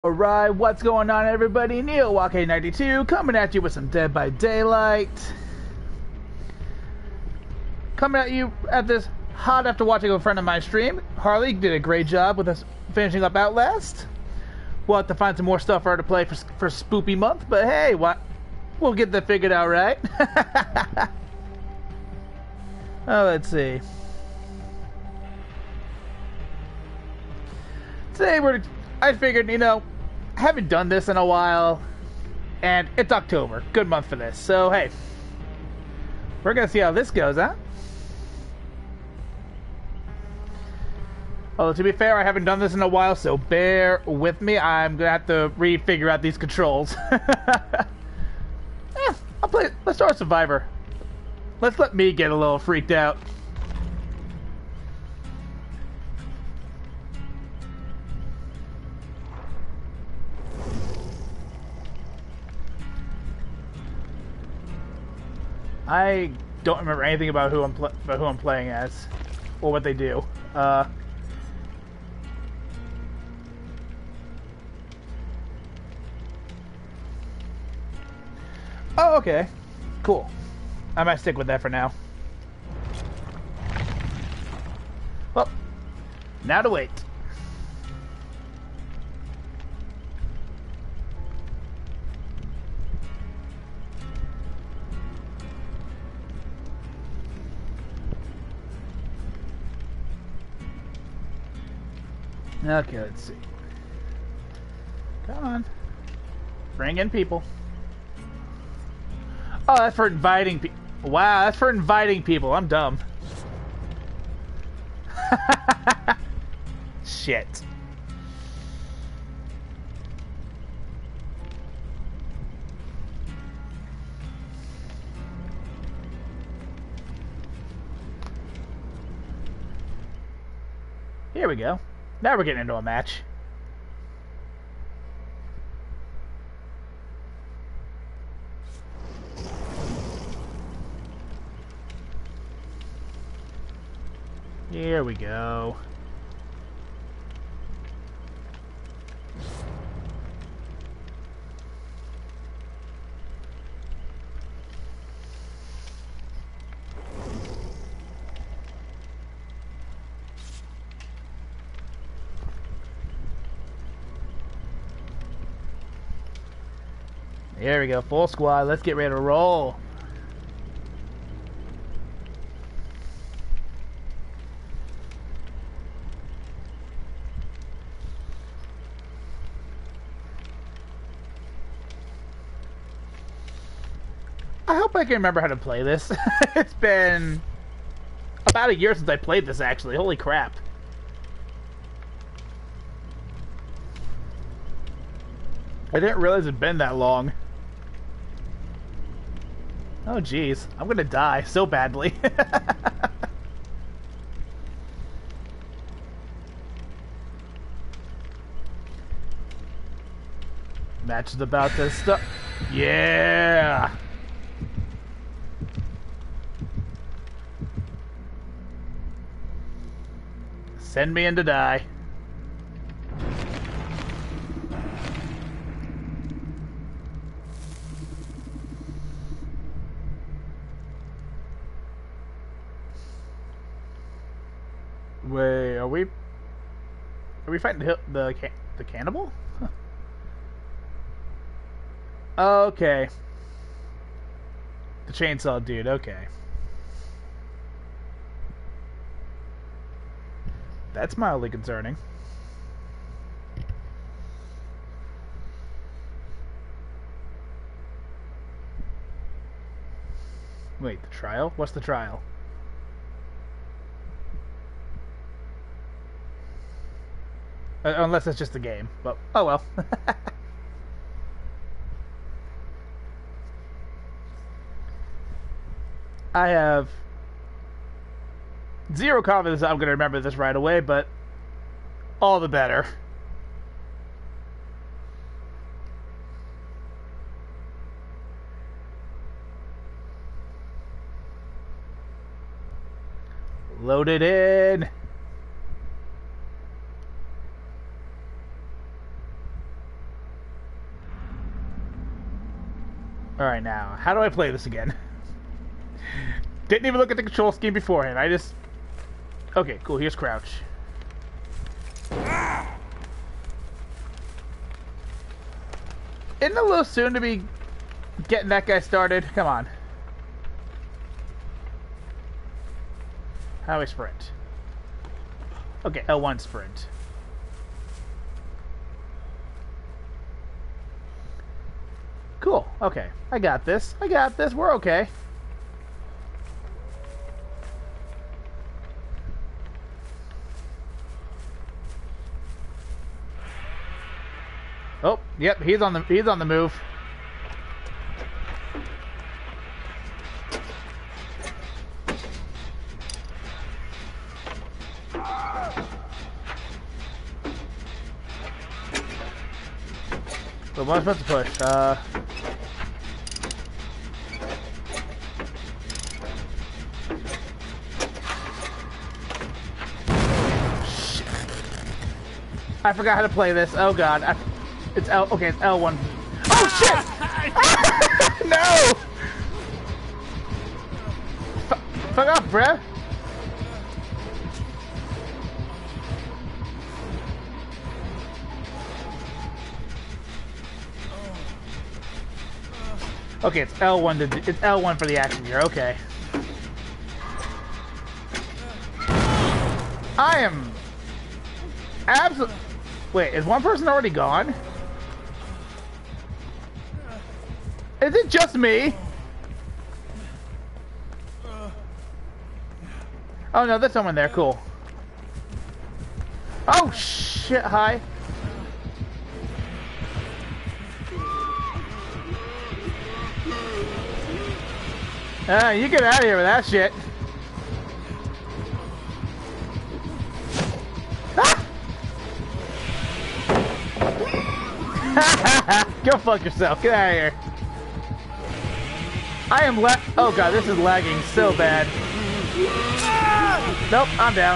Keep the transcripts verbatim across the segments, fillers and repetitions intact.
Alright, what's going on everybody? NeoWalk ninety-two coming at you with some Dead by Daylight. Coming at you at this hot after watching a friend of mine stream. Harley did a great job with us finishing up Outlast. We'll have to find some more stuff for her to play for, for Spoopy Month, but hey, what? We'll get that figured out, right? Oh, let's see. Today we're... I figured, you know, I haven't done this in a while, and it's October. Good month for this. So, hey, we're going to see how this goes, huh? Although, to be fair, I haven't done this in a while, so bear with me. I'm going to have to re-figure out these controls. eh, I'll play... Let's start Survivor. Let's let me get a little freaked out. I don't remember anything about who I'm pl about who I'm playing as, or what they do. Uh, oh, okay, cool. I might stick with that for now. Well, now to wait. Okay, let's see. Come on. Bring in people. Oh, that's for inviting people. Wow, that's for inviting people. I'm dumb. Shit. Here we go. Now we're getting into a match. Here we go. There we go, full squad. Let's get ready to roll. I hope I can remember how to play this. It's been about a year since I played this, actually. Holy crap. I didn't realize it'd been that long. Oh geez, I'm gonna die so badly. Match is about to start. Yeah. Send me in to die. Wait, are we... Are we fighting the the, can the cannibal? Huh. Okay. The chainsaw dude, okay. That's mildly concerning. Wait, the trial? What's the trial? Uh, unless it's just a game, but oh well. I have zero confidence that I'm going to remember this right away, but all the better. Load it in. Alright, now, how do I play this again? Didn't even look at the control scheme beforehand. I just... Okay, cool. Here's crouch. Isn't it a little soon to be getting that guy started? Come on. How do I sprint? Okay, L one sprint. Cool. Okay. I got this. I got this. We're okay. Oh, yep, he's on the he's on the move. But what am I supposed to push? Uh Shit. I forgot how to play this. Oh god. I It's L. Okay, it's L one. Oh shit! No! F fuck off, bruh. Okay, it's L one to do, it's L one for the action gear. Okay. I am absolutely. Wait, is one person already gone? Is it just me? Oh no, there's someone there. Cool. Oh shit! Hi. Ah, you get out of here with that shit. Ah! Go fuck yourself. Get out of here. I am la- Oh god, this is lagging so bad. Nope, I'm down.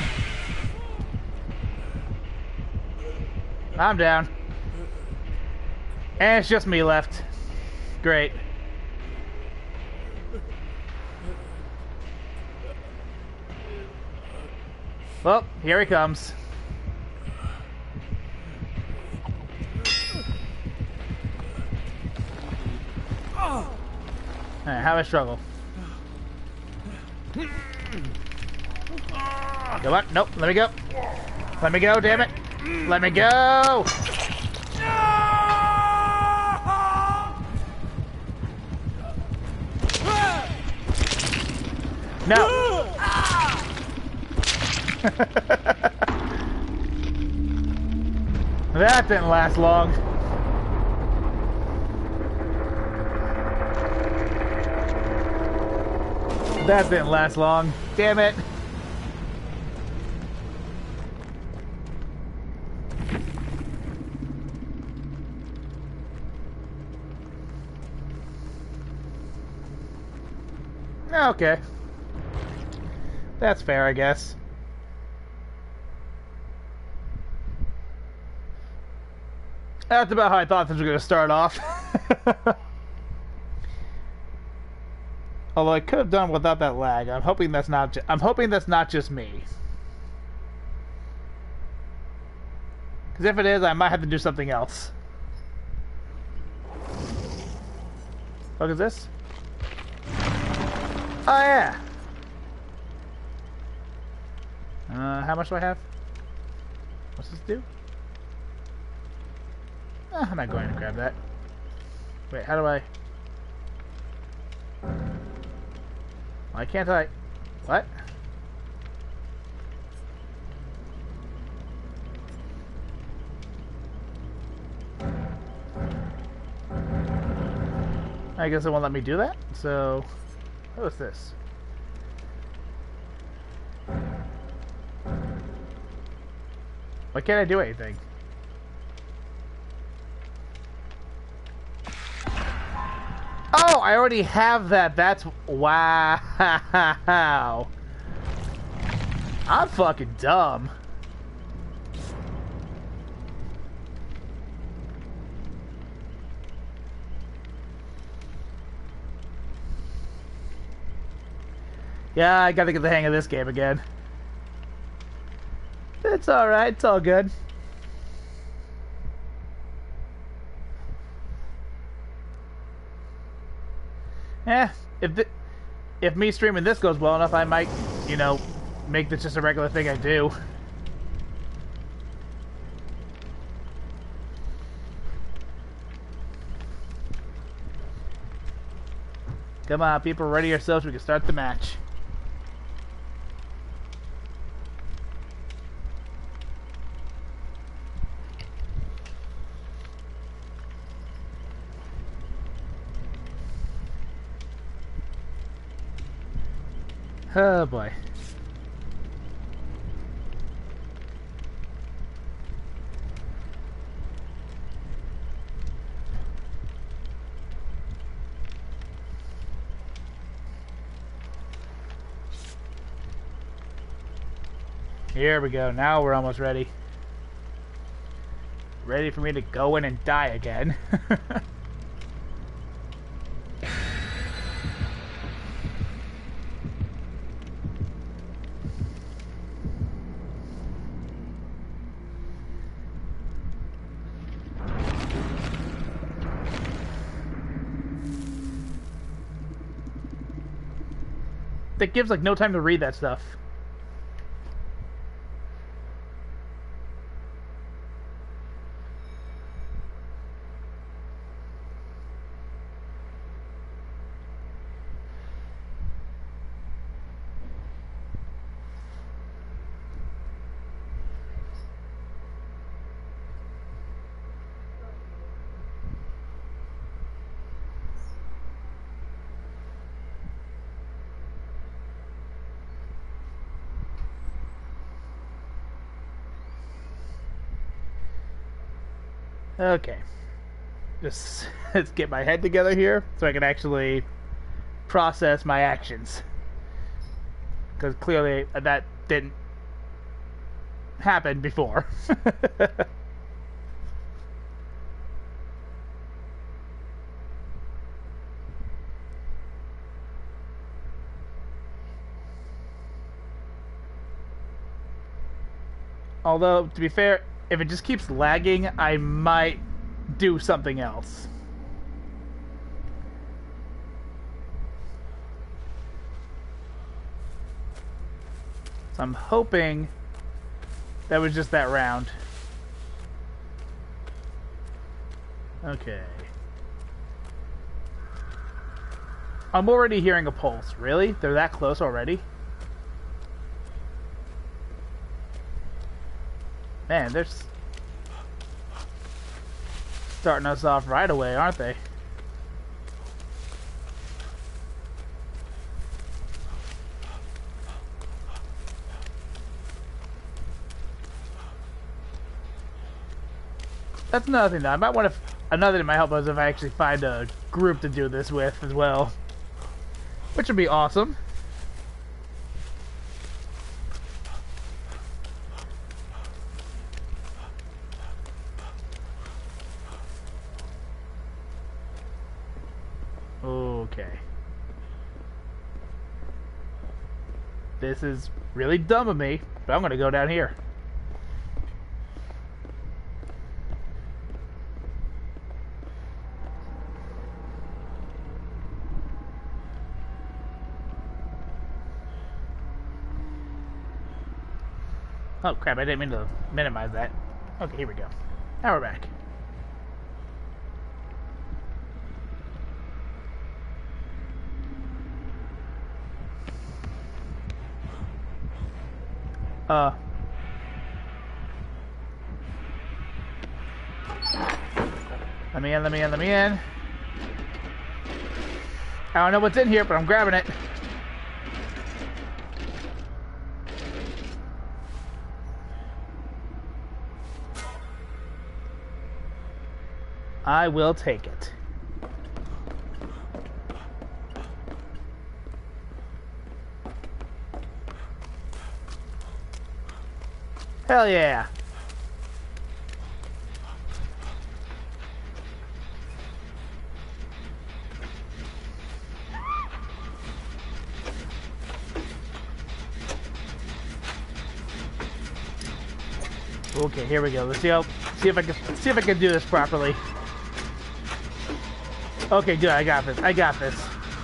I'm down. And it's just me left. Great. Well, here he comes. Alright, how do I struggle? Come on, nope, let me go. Let me go, damn it. Let me go! No! That didn't last long. That didn't last long. Damn it. Okay. That's fair, I guess. That's about how I thought things were going to start off. Although I could have done without that lag. I'm hoping that's not. Ju I'm hoping that's not just me. Because if it is, I might have to do something else. What is this? Oh yeah. Uh, how much do I have? What's this do? Uh, I'm not going to grab that. Wait, how do I? Why can't I? What? I guess it won't let me do that. So, what's this? Why can't I do anything? Oh, I already have that. That's... Wow. I'm fucking dumb. Yeah, I gotta get the hang of this game again. It's alright, it's all good. Eh, if the, if me streaming this goes well enough, I might, you know, make this just a regular thing I do. Come on, people, ready yourselves, we can start the match. Oh boy. Here we go. Now we're almost ready. Ready for me to go in and die again. That gives like no time to read that stuff. Okay. Just let's get my head together here so I can actually process my actions. Because clearly that didn't happen before. Although, to be fair, if it just keeps lagging, I might do something else. So I'm hoping that was just that round. Okay. I'm already hearing a pulse. Really? They're that close already? Man, they're starting us off right away, aren't they? That's another thing, though. I might want to... Another thing that might help us if I actually find a group to do this with as well. Which would be awesome. Okay. This is really dumb of me, but I'm gonna go down here. Oh crap, I didn't mean to minimize that. Okay, here we go. Now we're back. Uh. Let me in, let me in, let me in. I don't know what's in here, but I'm grabbing it. I will take it. Hell yeah. okay, here we go. Let's see how see if I can see if I can do this properly. Okay, good. I got this. I got this.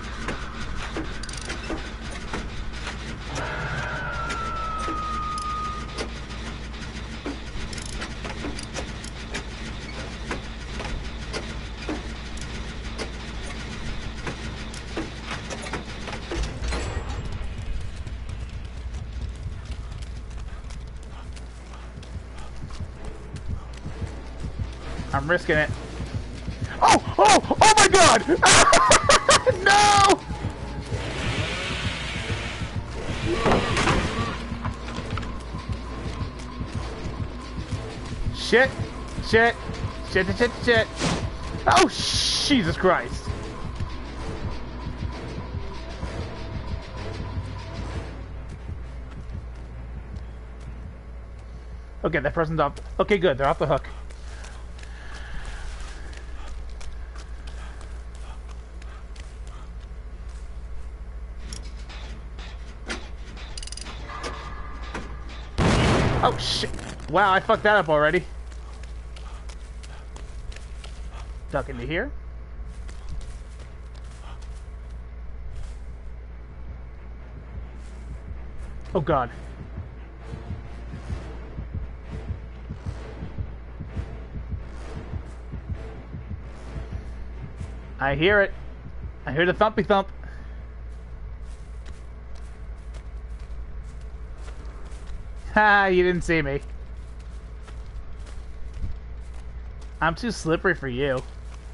I'm risking it. Oh! Oh! Oh my god! No! Shit! Shit! Shit! Shit! Shit! Shit! Oh, Jesus Christ! Okay, that person's off. Okay, good. They're off the hook. Oh shit! Wow, I fucked that up already. Duck into here. Oh god. I hear it. I hear the thumpy thump. Ha, you didn't see me. I'm too slippery for you.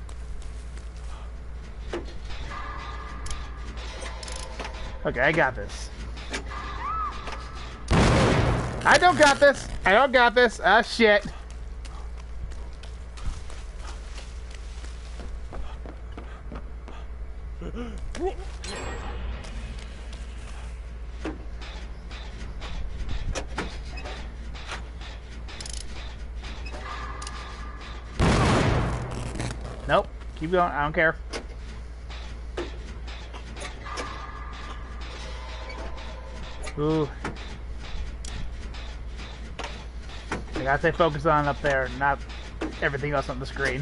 Okay, I got this. I don't got this. I don't got this. Ah, shit. Nope. Keep going. I don't care. Ooh. I gotta stay focused on up there, not everything else on the screen.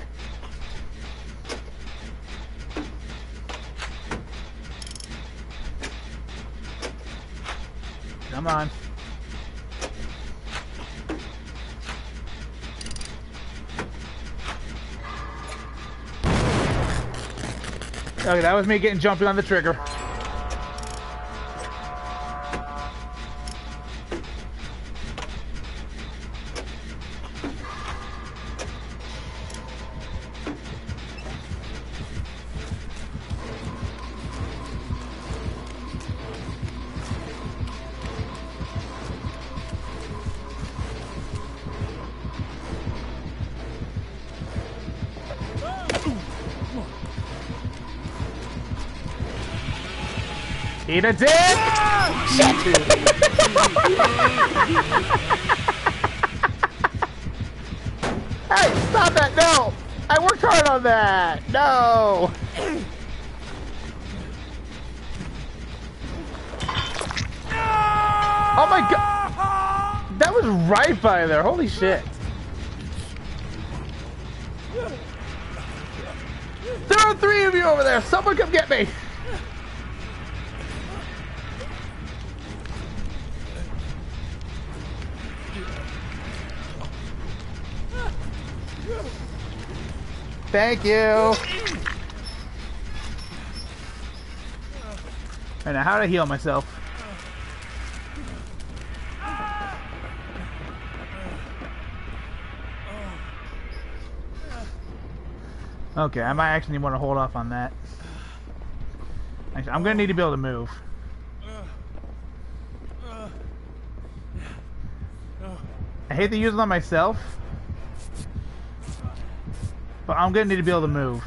Come on. Okay, that was me getting jumping on the trigger. Eat a dick! Shit! Hey, stop that! No! I worked hard on that! No! Oh my god! That was right by there, holy shit. There are three of you over there! Someone come get me! Thank you. Right now, how do I heal myself? Okay, I might actually want to hold off on that. Actually, I'm gonna need to be able to move. I hate to use it on myself, but I'm gonna need to be able to move.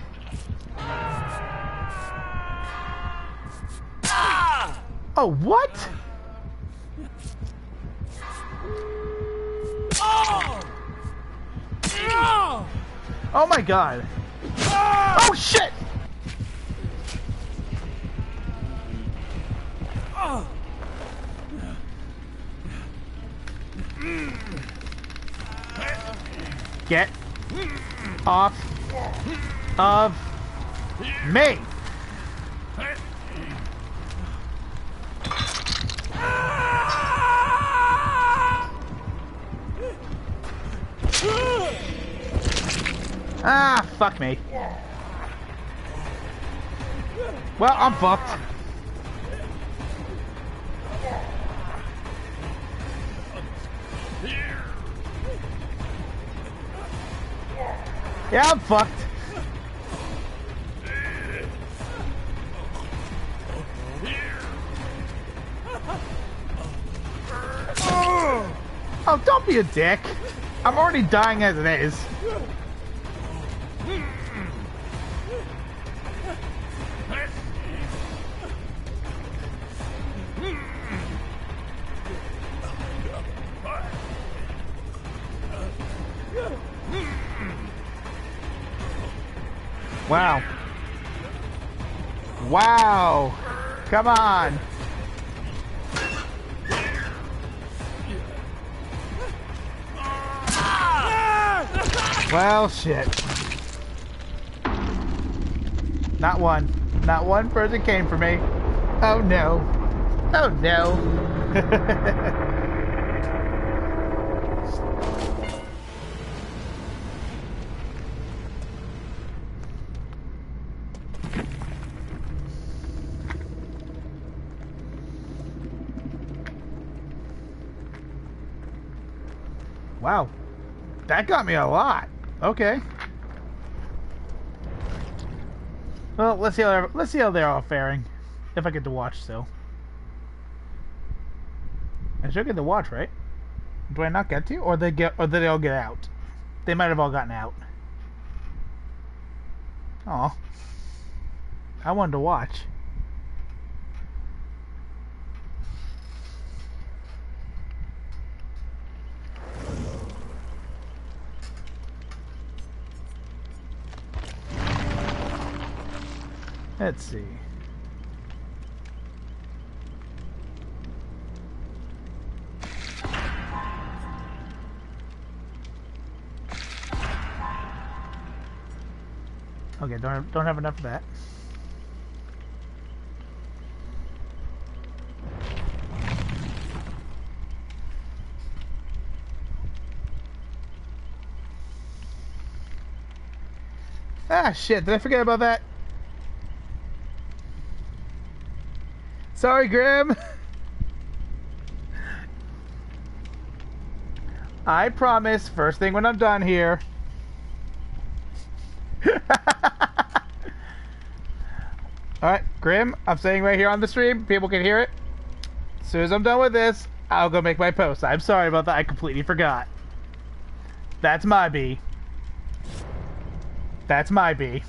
Oh, what? Oh my god. Oh shit! Get off of me! Ah, fuck me. Well, I'm fucked. Yeah, I'm fucked. Oh, don't be a dick. I'm already dying as it is. Wow. Wow. Come on. Well, shit. Not one. Not one person came for me. Oh no. Oh no. Wow. That got me a lot. Okay. Well, let's see how let's see how they're all faring. If I get to watch still. I should get to watch, right? Do I not get to? Or they get or did they all get out? They might have all gotten out. Aw. I wanted to watch. Let's see. Okay, don't have, don't have enough of that. Ah, shit, did I forget about that? Sorry, Grim. I promise, first thing when I'm done here. Alright, Grim, I'm saying right here on the stream, people can hear it. As soon as I'm done with this, I'll go make my post. I'm sorry about that, I completely forgot. That's my B. That's my B.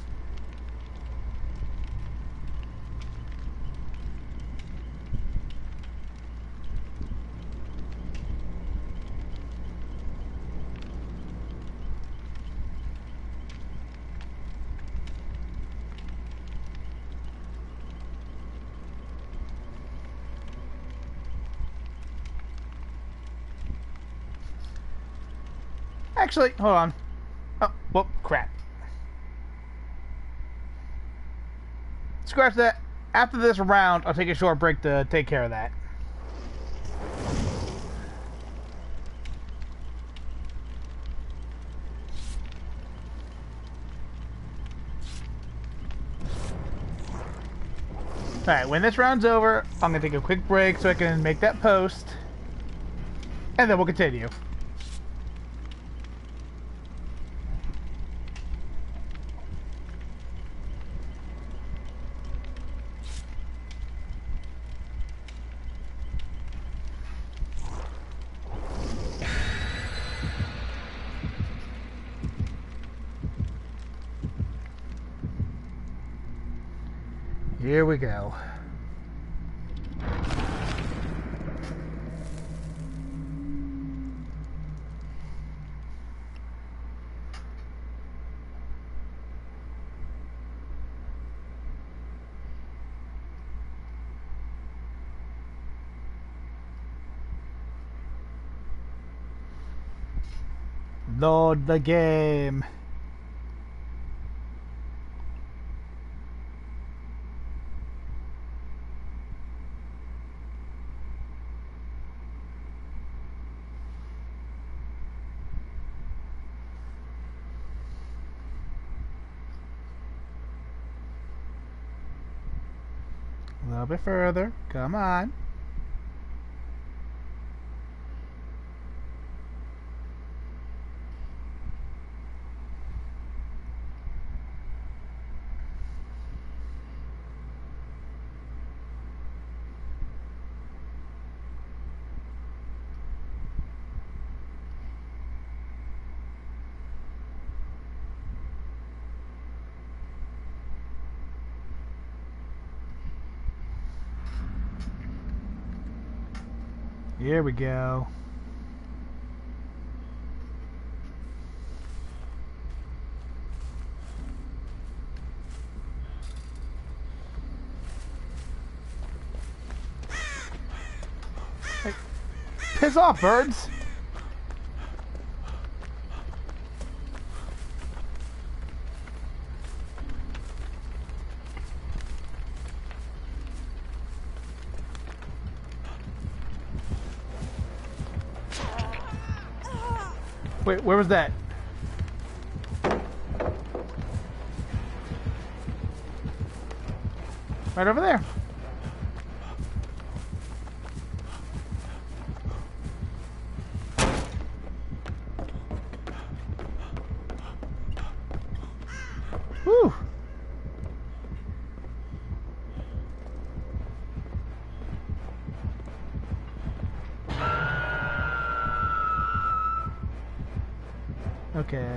Actually, hold on. Oh, well, crap. Scratch that. After this round, I'll take a short break to take care of that. Alright, when this round's over, I'm going to take a quick break so I can make that post. And then we'll continue. Here we go. Load the game. A little bit further. Come on. Here we go. Hey, piss off, birds! Wait, where was that? Right over there. Whew. Okay.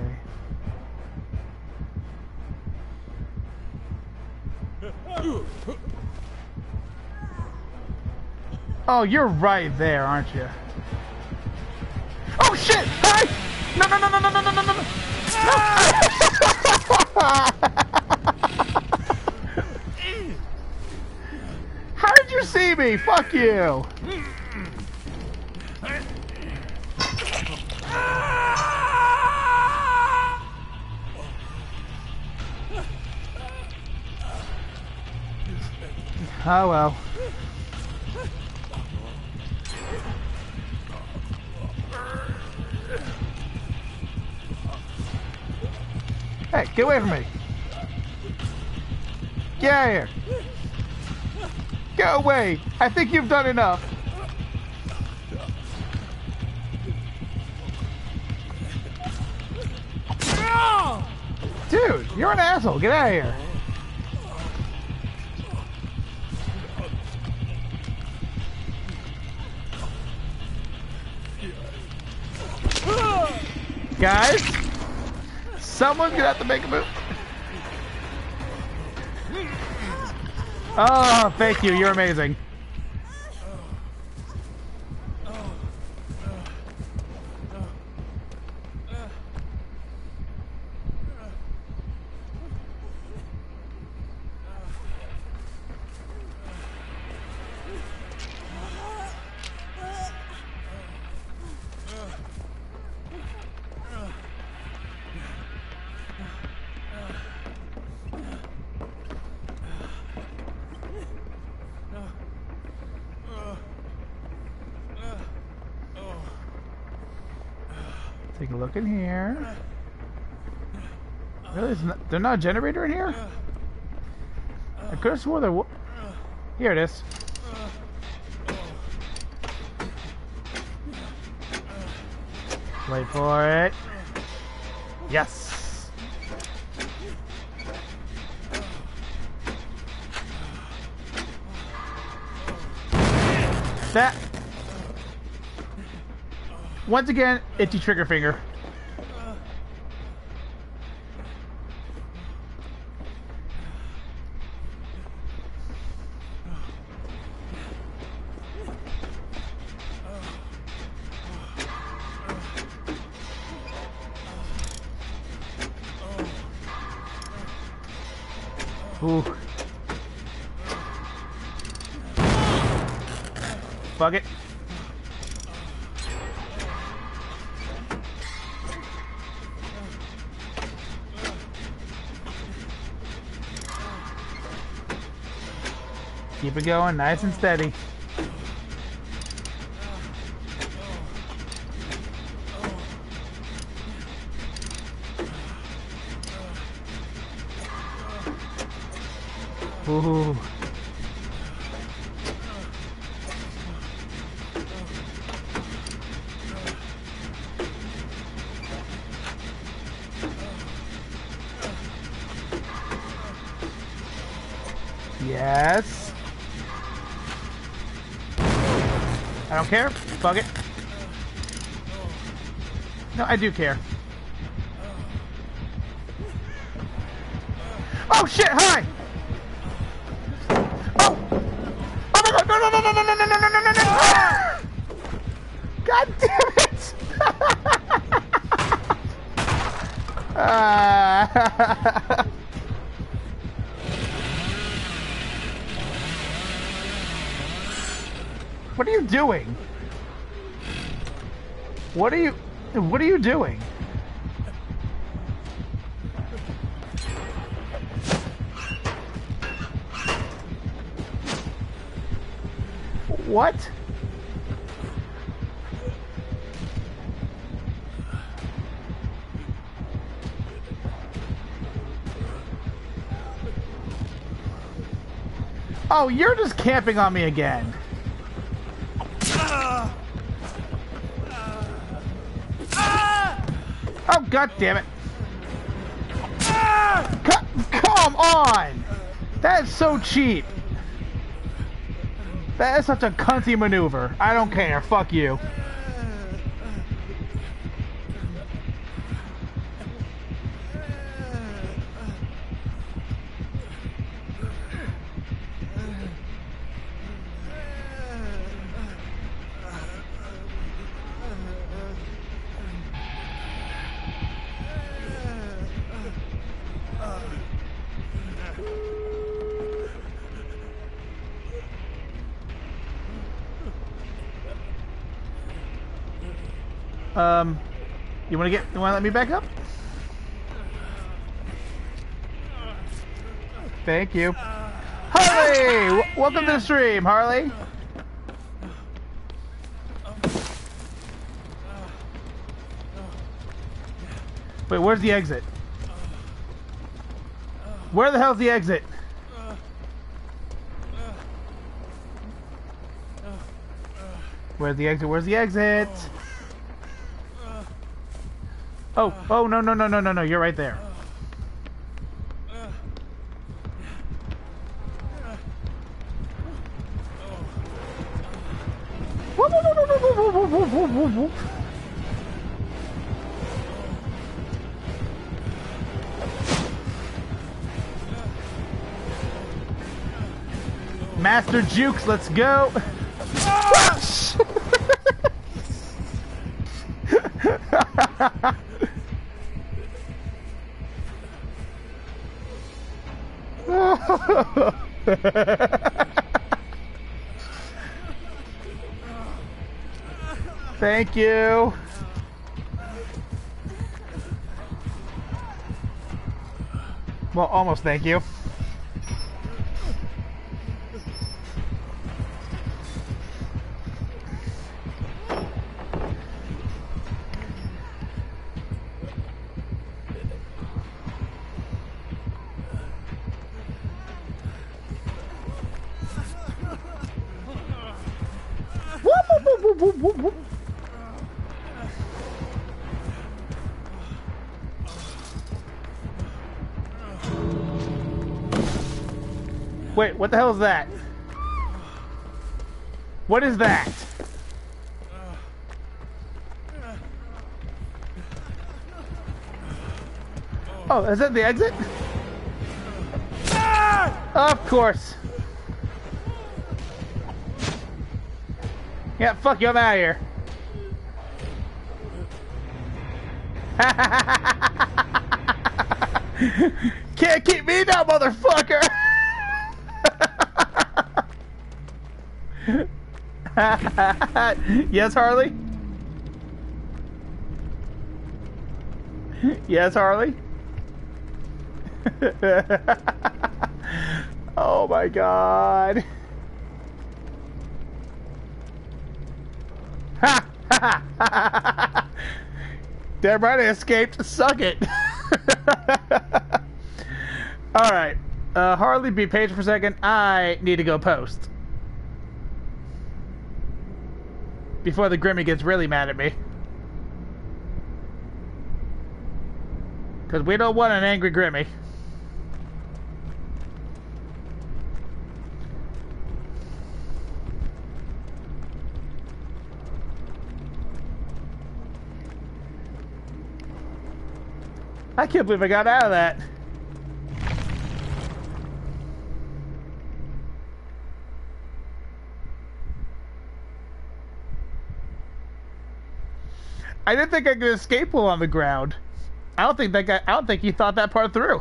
Oh, you're right there, aren't you? Oh shit! Hi! No, no, no, no, no, no, no, no, no! How did you see me? Fuck you! Oh well. Hey, get away from me! Get out of here! Go away! I think you've done enough! Dude, you're an asshole! Get out of here! Guys, someone's gonna have to make a move. Oh, thank you. You're amazing. Take a look in here. Really? Not, they're not a generator in here? I could have swore there was. Here it is. Wait for it. Yes. That. Once again, itchy trigger finger. Ooh. Fuck it. Keep it going, nice and steady. Ooh. Yes. I don't care. Fuck it. No, I do care. Oh shit! Hi. Oh! Oh my god! No! No! No! No! No! No! No! No! No! No! No! God damn it! uh... What are you doing? What are you... What are you doing? What? Oh, you're just camping on me again. Oh, god damn it. C- come on! That is so cheap. That is such a cunty maneuver. I don't care. Fuck you. Um, you want to get? You want to let me back up? Thank you, Harley. W welcome to the stream, Harley. Wait, where's the exit? Where the hell's the exit? Where's the exit? Where's the exit? Oh, oh, no, no, no, no, no, no, you're right there. Master Jukes, let's go. Thank you. Well, almost thank you. Wait, what the hell is that? What is that? Oh, is that the exit? Of course. Yeah, fuck you, I'm out of here. Can't keep me down, motherfucker! Yes, Harley? Yes, Harley? Oh my god. Damn right I escaped. Suck it. Alright. Uh, Harley, be patient for a second. I need to go post. Before the Grimmy gets really mad at me. Because we don't want an angry Grimmy. I can't believe I got out of that. I didn't think I could escape while on the ground. I don't think that guy, I don't think he thought that part through.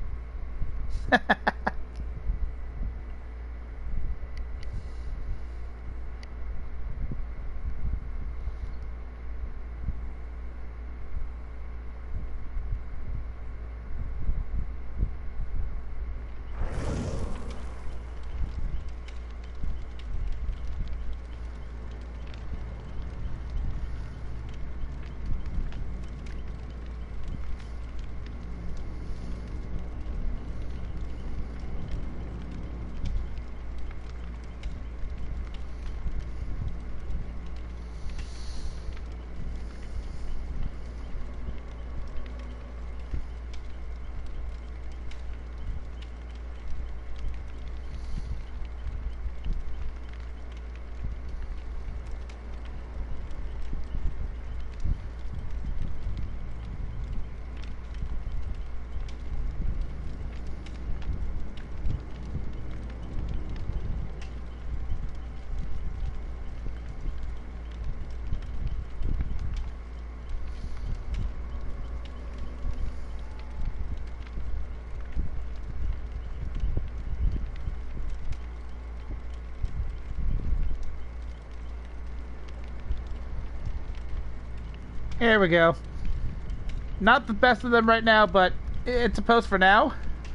Here we go. Not the best of them right now, but it's a post for now.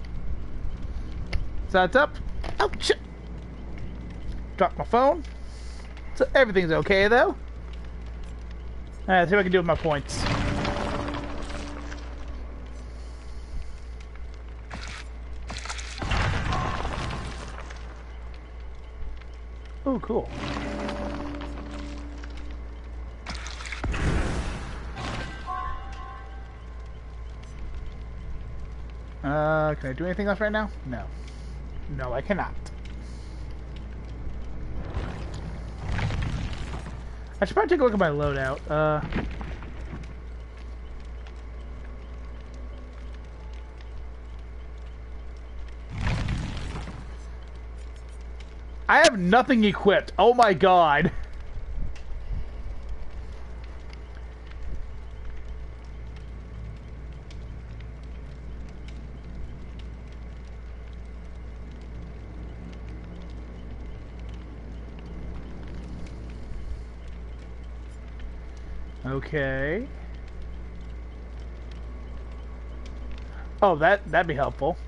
So it's up. Oh, shit. Dropped my phone. So everything's okay, though. Alright, let's see what I can do with my points. Oh, cool. Uh, can I do anything else right now? No. No, I cannot. I should probably take a look at my loadout. Uh... I have nothing equipped. Oh my god. Okay. Oh, that that'd be helpful.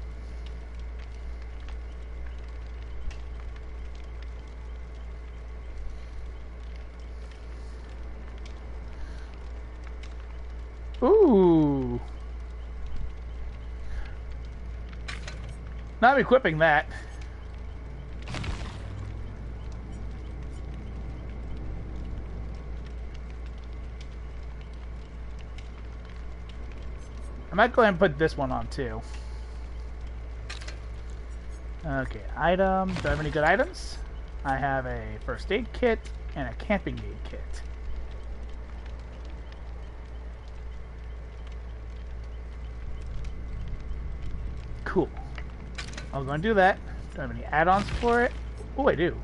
Ooh. Now I'm equipping that. I might go ahead and put this one on too. Okay, items. Do I have any good items? I have a first aid kit and a camping aid kit. Cool. I'm going to do that. Do I have any add-ons for it? Oh, I do.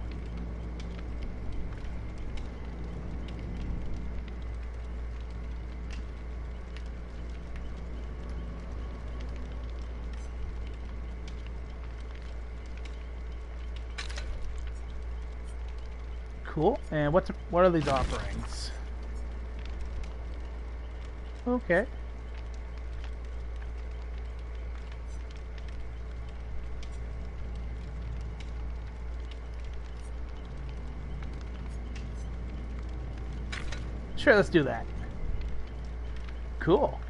Cool. And what's what are these offerings? Okay. Sure, let's do that. Cool.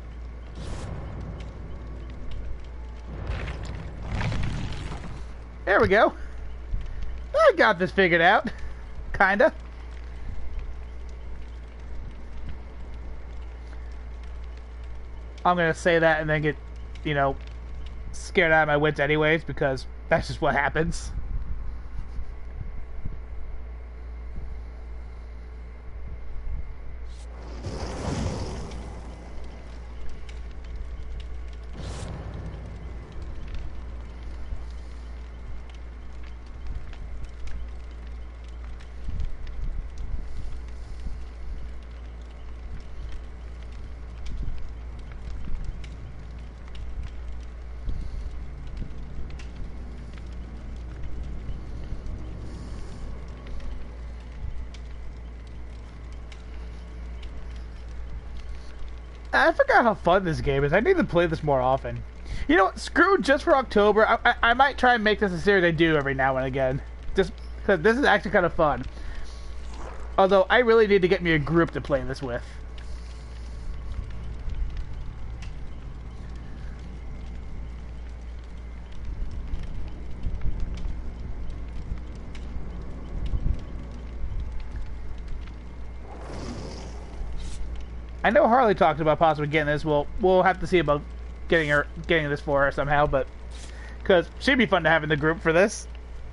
There we go. I got this figured out. Kinda. I'm gonna say that and then get, you know, scared out of my wits anyways, because that's just what happens. I forgot how fun this game is. I need to play this more often. You know what? Screw just for October. I, I, I might try and make this a series I do every now and again. Just because this is actually kind of fun. Although, I really need to get me a group to play this with. I know Harley talked about possibly getting this. We'll we'll have to see about getting her getting this for her somehow, but because she'd be fun to have in the group for this.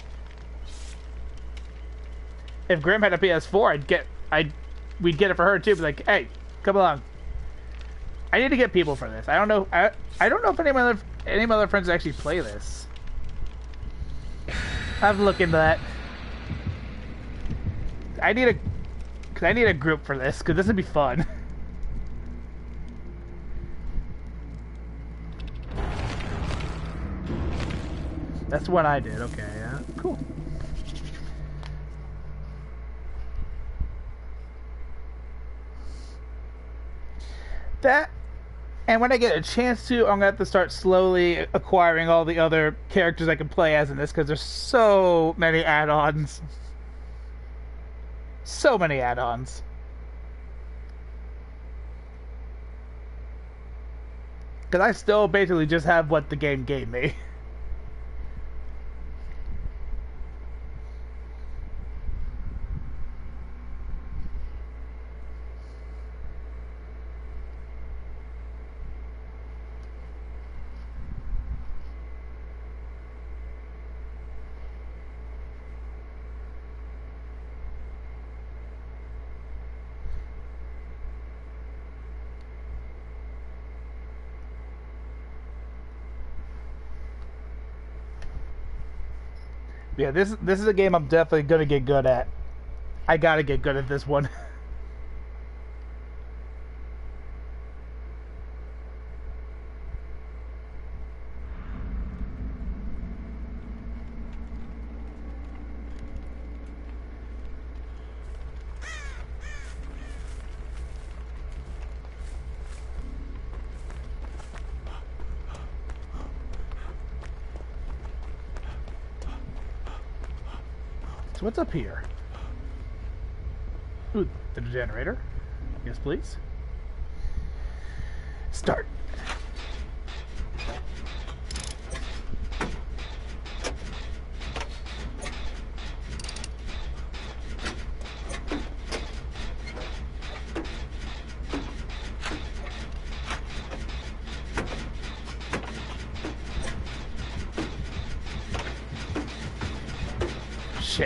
If Grim had a P S four, I'd get I'd we'd get it for her too. Be like, hey, come along. I need to get people for this. I don't know. I I don't know if any of my other any of my other friends actually play this. I have to look into that. I need a cause I need a group for this because this would be fun. That's what I did. Okay, yeah, cool. That, and when I get a chance to, I'm gonna have to start slowly acquiring all the other characters I can play as in this, because there's so many add-ons. So many add-ons. Because I still basically just have what the game gave me. Yeah, this this is a game I'm definitely gonna get good at. I gotta get good at this one. So what's up here? Ooh, the generator. Yes, please. Start. Shit.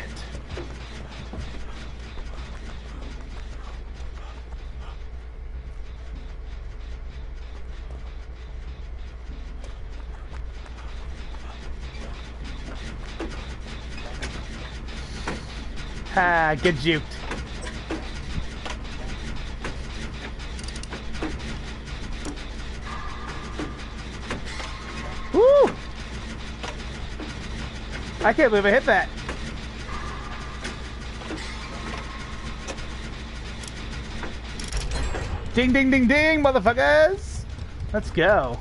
Ah, get juked. Woo! I can't believe I hit that. Ding, ding, ding, ding, motherfuckers! Let's go.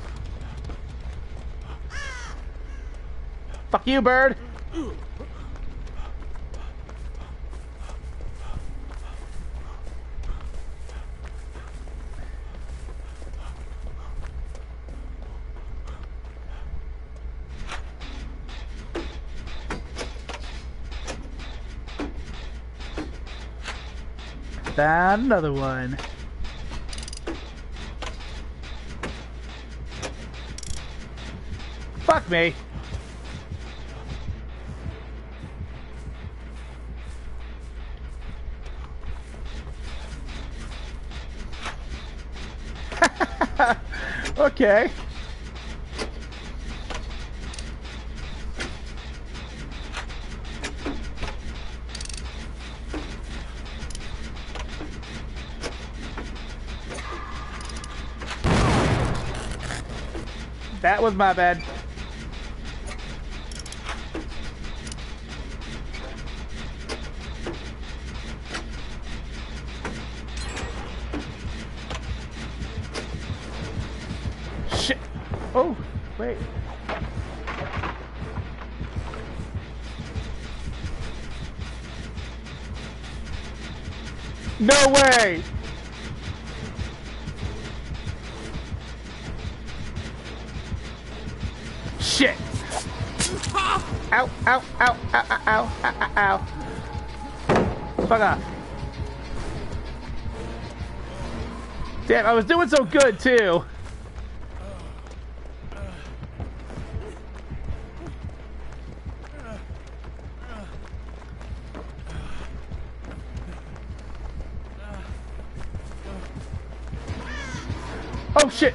Fuck you, bird. Found another one. Fuck me. Okay. That was my bad. Shit. Oh, wait. No way! Shit! Ow, ow, ow, ow, ow, ow, ow, ow. Fuck off. Damn, I was doing so good, too. Oh, shit!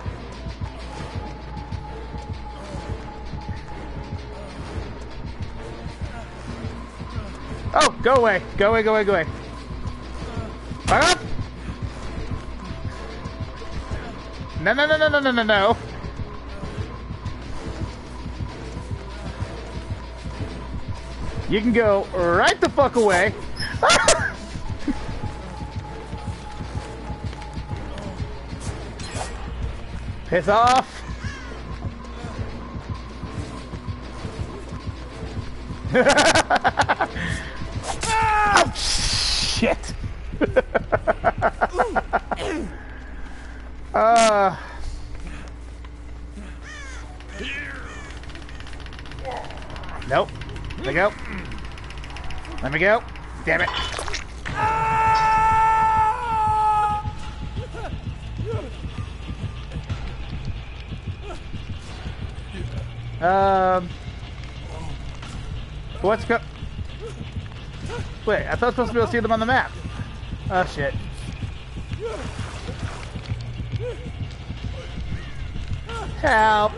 Oh, go away. Go away, go away, go away. Fuck up! No, no, no, no, no, no, no, no. You can go right the fuck away. Piss off. Oh, shit. uh. Nope. Let me go. Let me go. Damn it. Um. What's go? Wait, I thought I was supposed to be able to see them on the map. Oh shit. Help!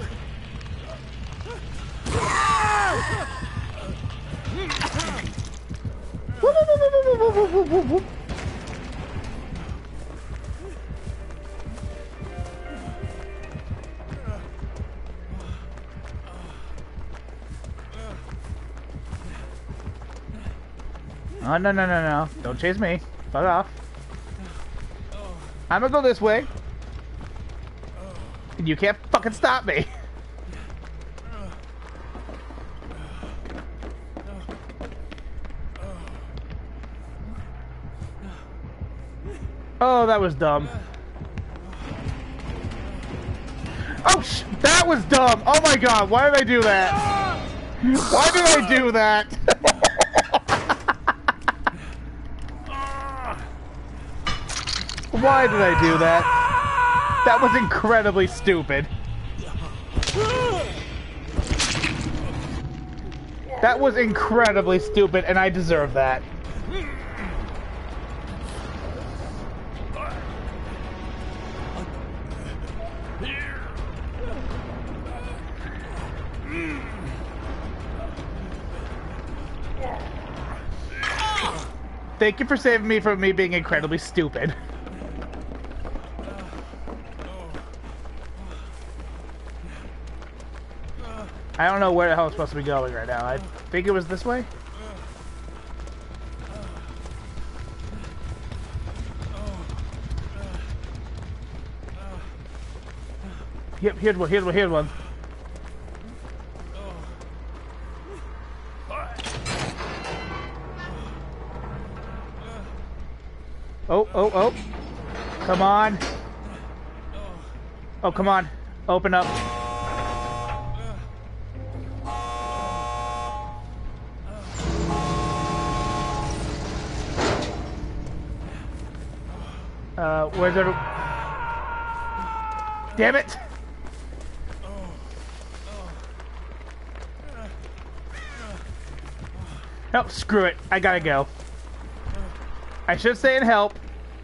Oh, no, no, no, no. Don't chase me. Fuck off. I'm gonna go this way. And you can't fucking stop me. Oh, that was dumb. Oh, sh that was dumb. Oh my god, why did I do that? Why did I do that? Why did I do that? That was incredibly stupid. That was incredibly stupid, and I deserve that. Thank you for saving me from me being incredibly stupid. I don't know where the hell I'm supposed to be going right now. I think it was this way? Yep, here's one, here's one, here's one. Oh, oh, oh. Come on. Oh, come on. Open up. Uh, where's every... Damn it! Oh, screw it. I gotta go. I should stay and help.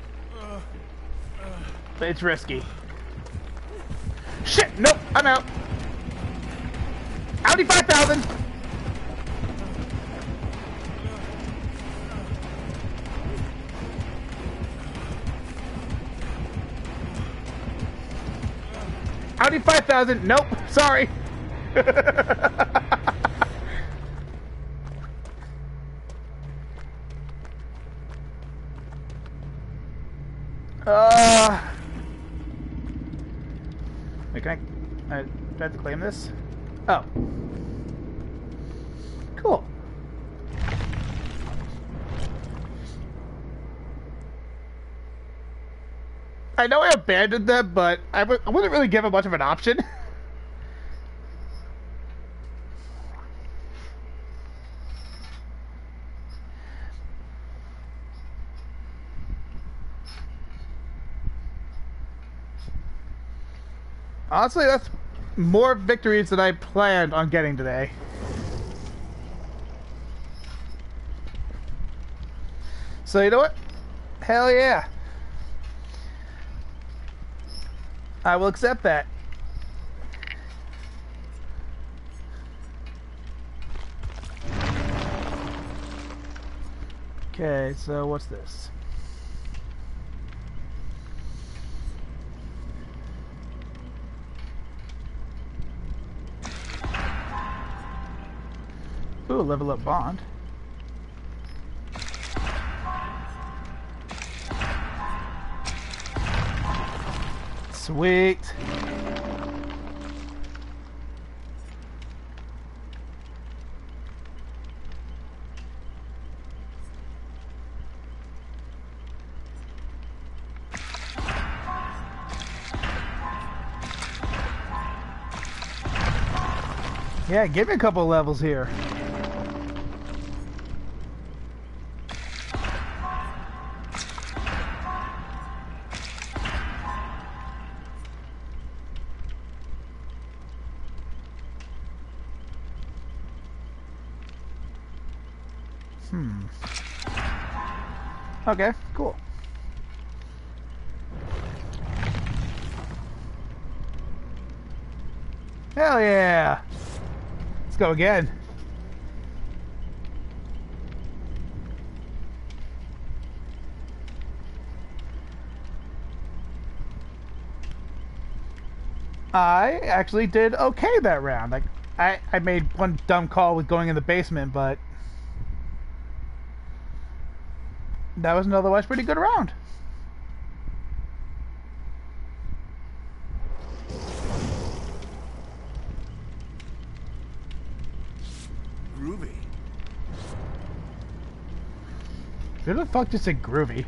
But it's risky. Shit! Nope! I'm out! Audi five thousand! Audi five thousand! Nope! Sorry! uh... Wait, can I... Uh, do I have to claim this? Oh. Cool. I know I abandoned them, but I w I wouldn't really give them much of an option. Honestly, that's more victories than I planned on getting today. So you know what? Hell yeah. I will accept that. Okay, so what's this? Ooh, level up bond. Sweet. Yeah, give me a couple levels here. Hmm. Okay, cool. Hell yeah! Let's go again. I actually did okay that round. Like, I, I made one dumb call with going in the basement, but that was an otherwise pretty good round. Groovy. Who the fuck just said groovy?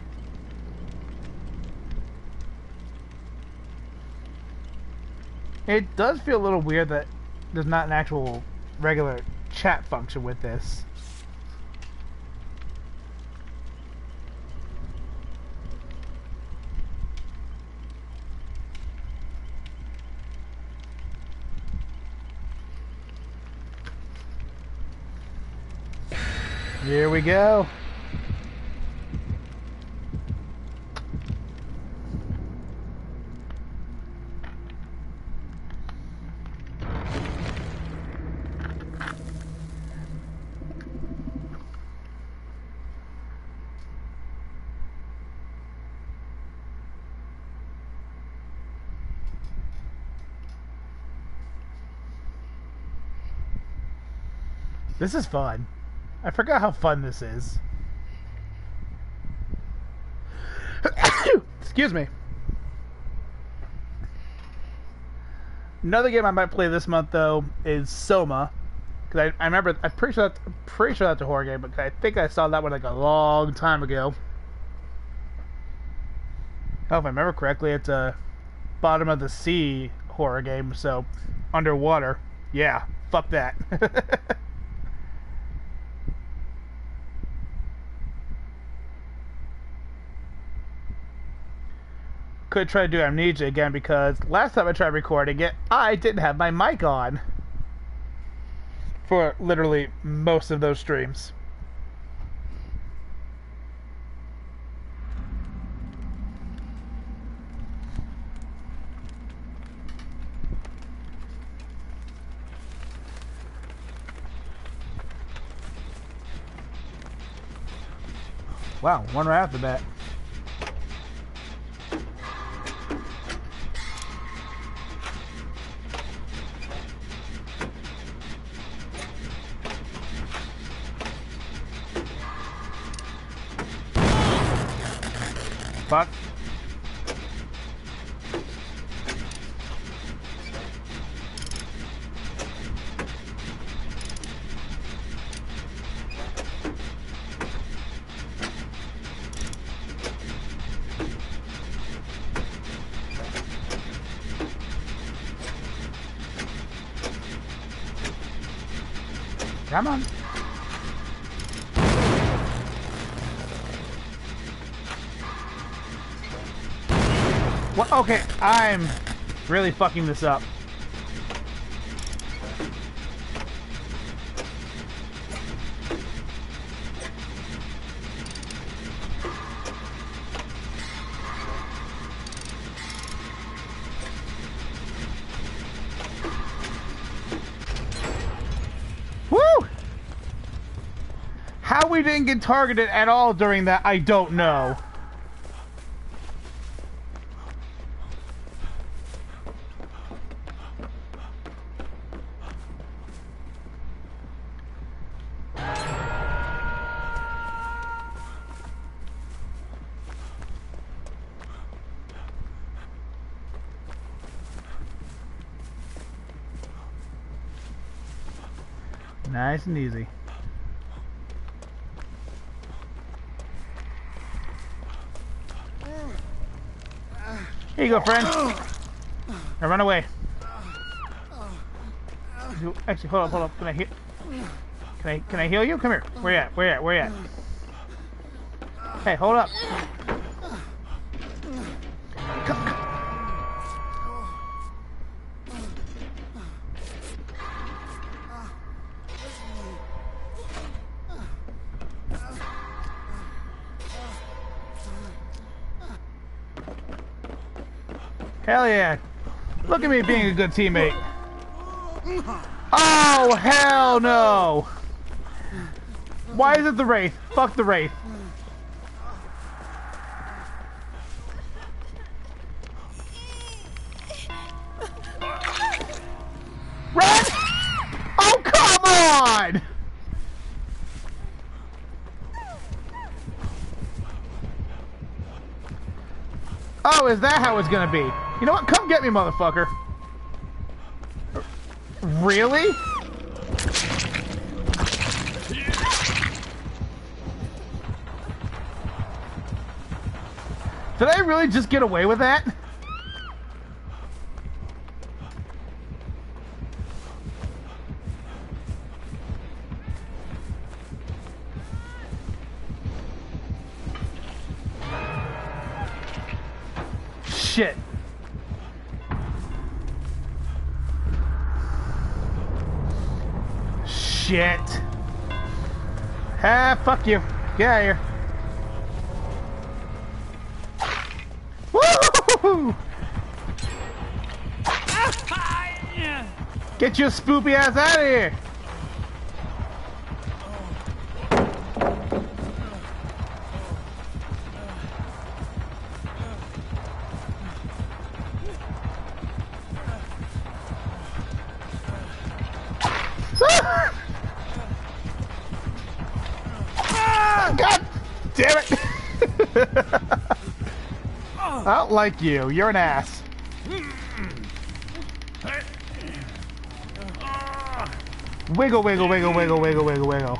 It does feel a little weird that there's not an actual regular chat function with this. Here we go. This is fun. I forgot how fun this is. Excuse me. Another game I might play this month though is Soma, because I, I remember I'm pretty sure that's I'm pretty sure that's a horror game, but I think I saw that one like a long time ago. Oh, if I remember correctly, it's a bottom of the sea horror game, so underwater. Yeah, fuck that. could try to do Amnesia again because last time I tried recording it, I didn't have my mic on for literally most of those streams. Wow, one right off the bat. Fuck. Come on. What? Okay, I'm really fucking this up. Woo! How we didn't get targeted at all during that, I don't know. Nice and easy. Here you go, friend. Now run away. Actually, hold up, hold up. Can I heal? Can I can I heal you? Come here. Where you at? Where you at? Where you at? Hey, hold up. Come, come. Hell yeah. Look at me being a good teammate. Oh, hell no. Why is it the Wraith? Fuck the Wraith. Run! Oh, come on! Oh, is that how it's gonna be? You know what? Come get me, motherfucker. Really? Did I really just get away with that? Shit. Shit. Ah, fuck you. Get out of here. Woo! Get your spoopy ass out of here. God damn it! I don't like you. You're an ass. Wiggle, wiggle, wiggle, wiggle, wiggle, wiggle, wiggle.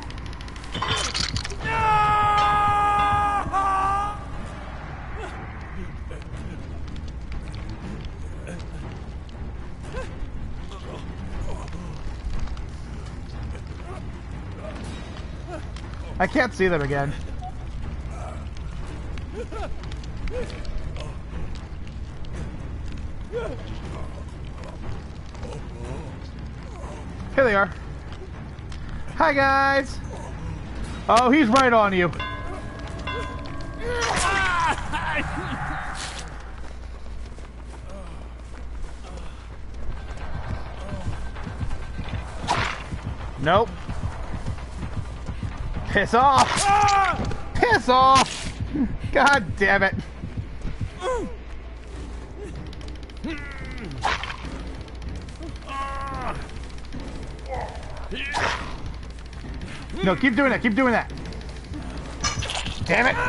I can't see them again. Here they are. Hi, guys. Oh, he's right on you. Nope. Piss off. Piss off. God damn it. No, keep doing that. Keep doing that. Damn it.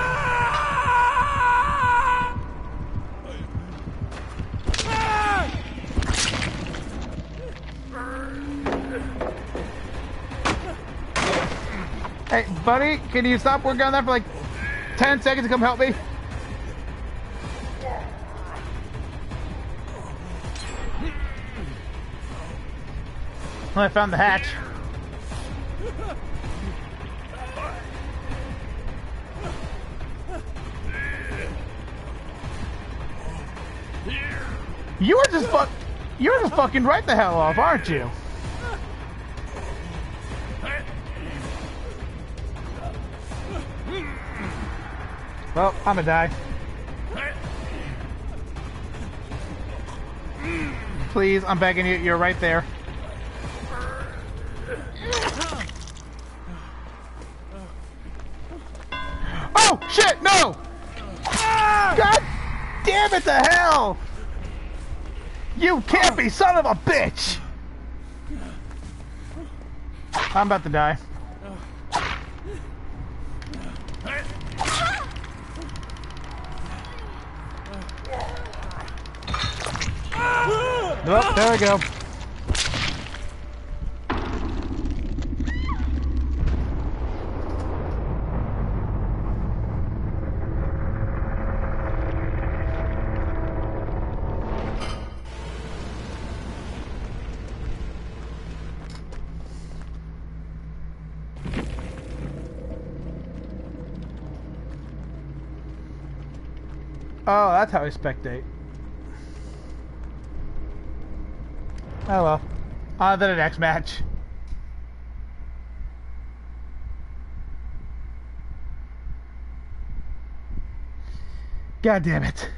Hey, buddy, can you stop working on that for like ten seconds to come help me? Well, I found the hatch. You were just fuck. You're just fucking right the hell off, aren't you? Well, I'm gonna die. Please, I'm begging you. You're right there. Oh shit! No! God damn it! The hell! You campy son of a bitch! I'm about to die. Nope, there we go. Oh, that's how I spectate. Oh well. On to the next match. God damn it.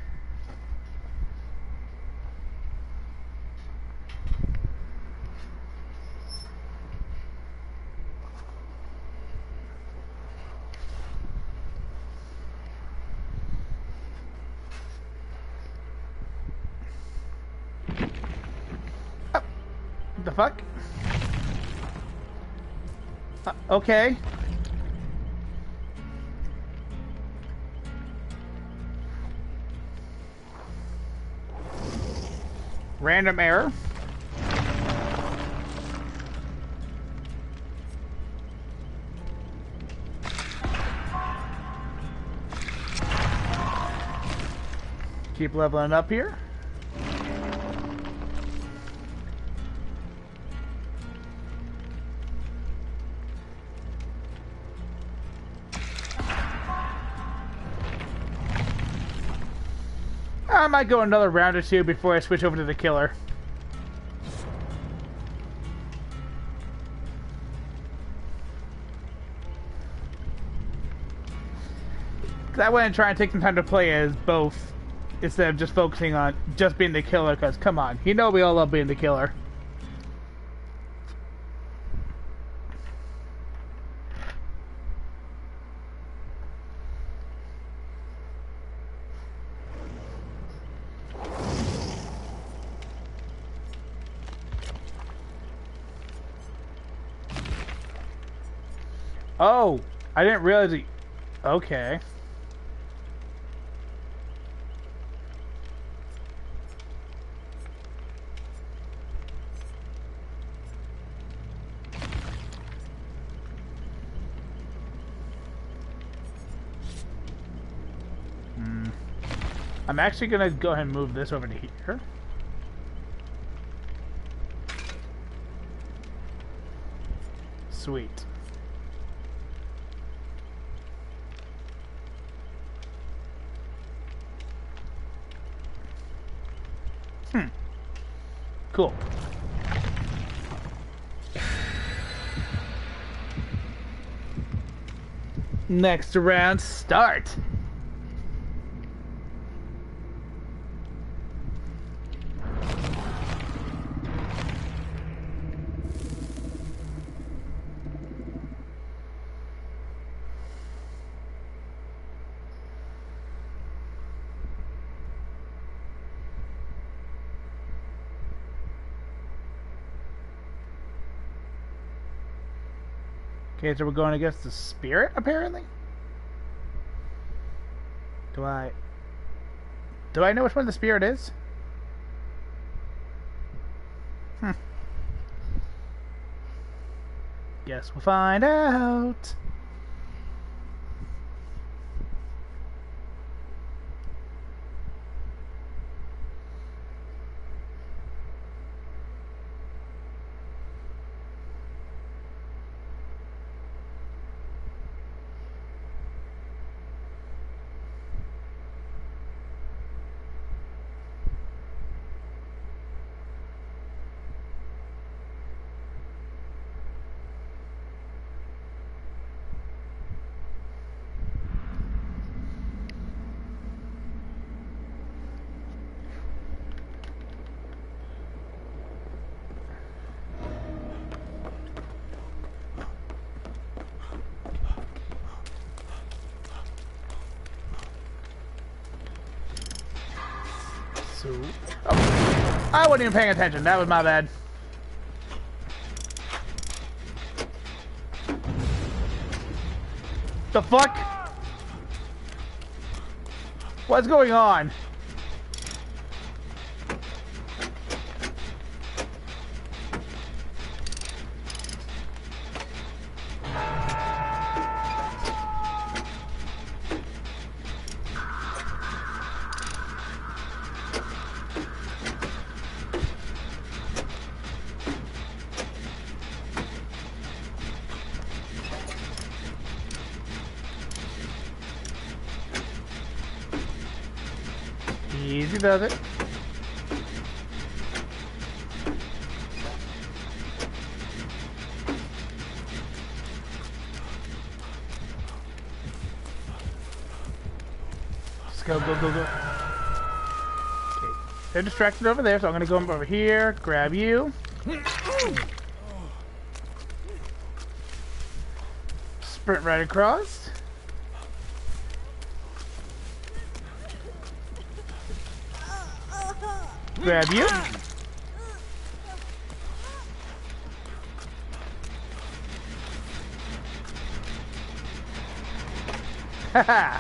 The fuck? Uh, okay. Random error. Keep leveling up here. I might go another round or two before I switch over to the killer. That way I'm trying to take some time to play as both instead of just focusing on just being the killer, because come on, you know we all love being the killer. Oh, I didn't realize he... Okay. Hmm. I'm actually gonna go ahead and move this over to here. Sweet. Cool. Next round, start. Okay, so we're going against the spirit, apparently? Do I... Do I know which one the spirit is? Hmm. Guess we'll find out. Oh. I wasn't even paying attention. That was my bad. The fuck? What's going on? Easy does it. Let's go, go, go, go. Okay. They're distracted over there, so I'm gonna go over here, grab you. Sprint right across. Grab you. Haha.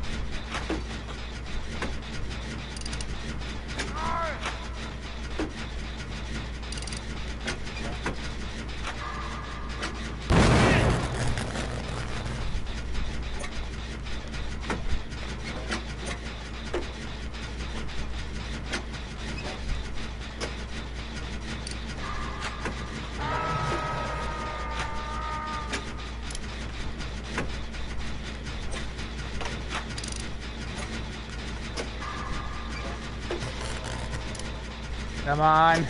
Come on.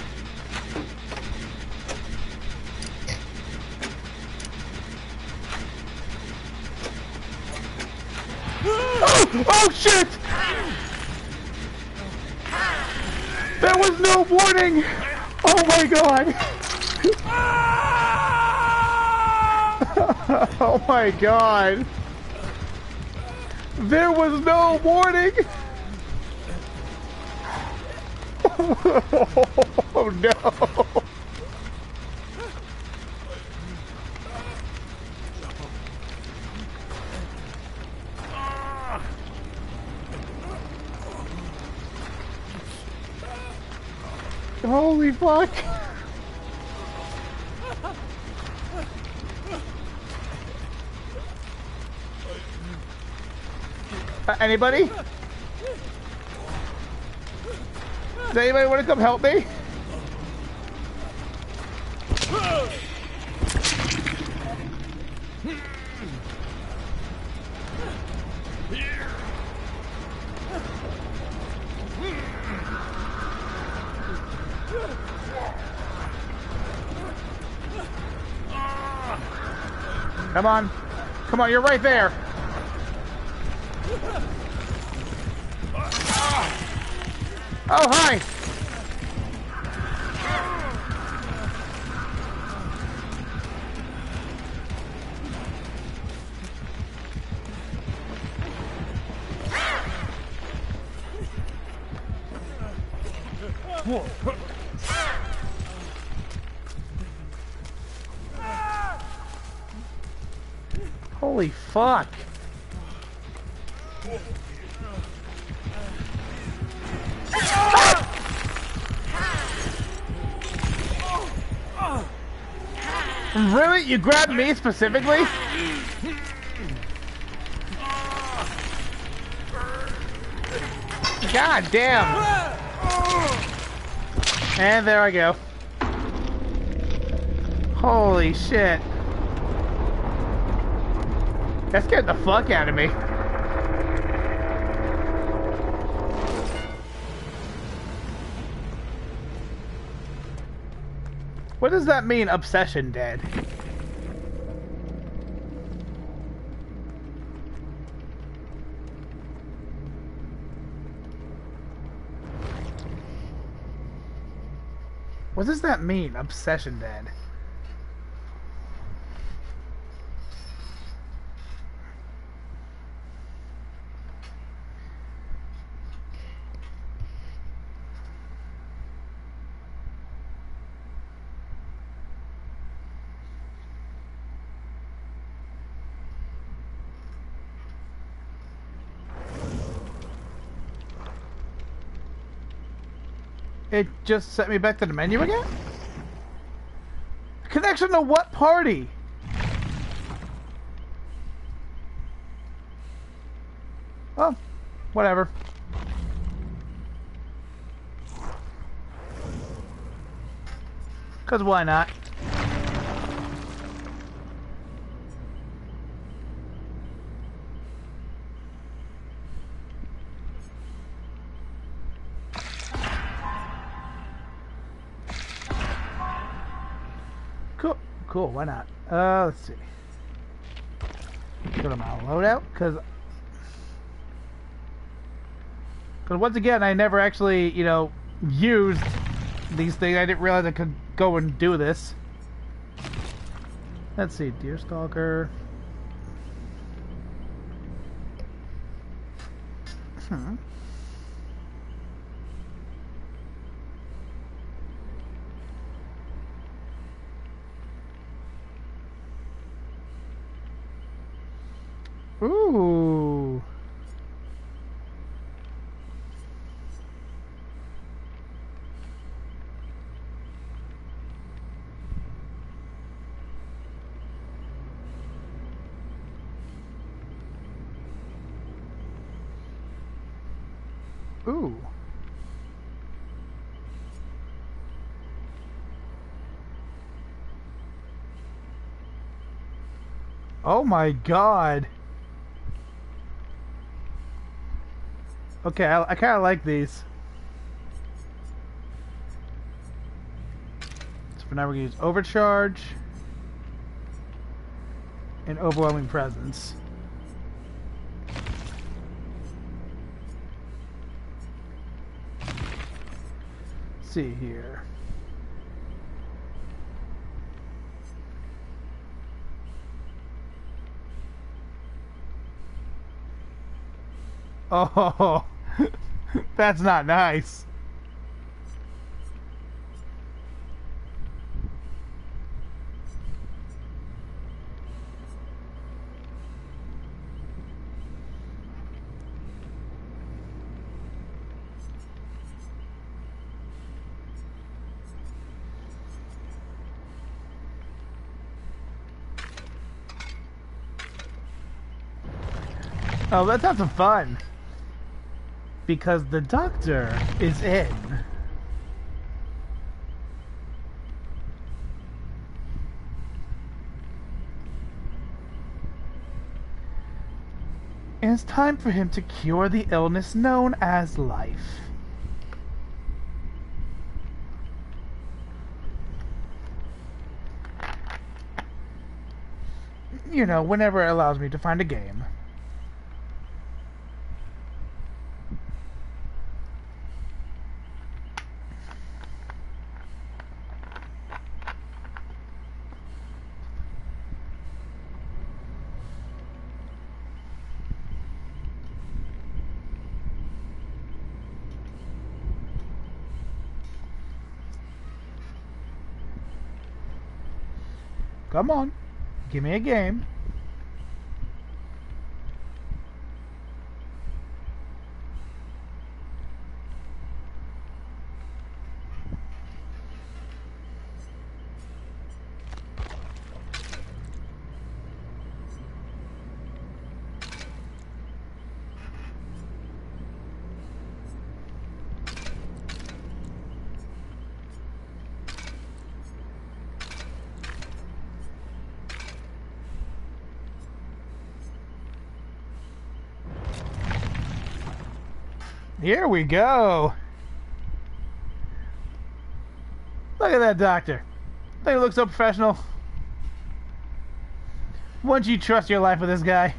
Oh, oh shit! There was no warning! Oh my god! Oh my god! There was no warning! Oh no! Holy fuck! Uh, anybody? Does anybody want to come help me? Come on. Come on, you're right there. Oh, hi. Holy fuck. Really? You grabbed me specifically? God damn. And there I go. Holy shit. That scared the fuck out of me. What does that mean, obsession dead? What does that mean, obsession dead? It just sent me back to the menu again? Connection to what party? Oh, whatever. Cause why not? Cool, cool, why not? Uh, let's see. Go to my loadout, cause, cause once again, I never actually, you know, used these things. I didn't realize I could go and do this. Let's see, Deerstalker. Hmm. Ooh. Ooh. Oh my god. Okay, I, I kind of like these. So for now we're going to use Overcharge and Overwhelming Presence. Let's see here. Oh, that's not nice. Oh, let's have some fun. Because the doctor is in. And it's time for him to cure the illness known as life. You know, whenever it allows me to find a game. Come on, give me a game. Here we go. Look at that doctor. Think he looks so professional. Wouldn't you trust your life with this guy?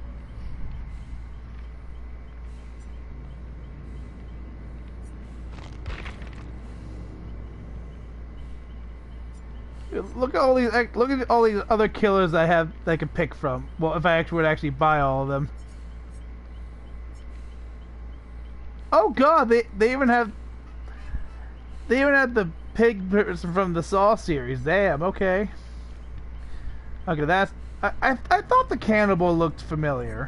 Look at all these. Look at all these other killers I have that I could pick from. Well, if I actually would actually buy all of them. Oh God, they they even have they even have the pig person from the Saw series. Damn. Okay. Okay, that's. I I, I thought the cannibal looked familiar.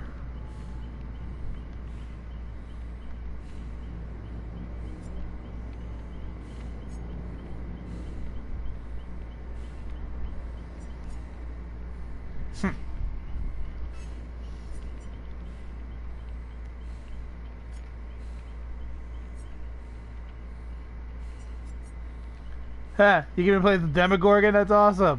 Huh, you can play the Demogorgon? That's awesome.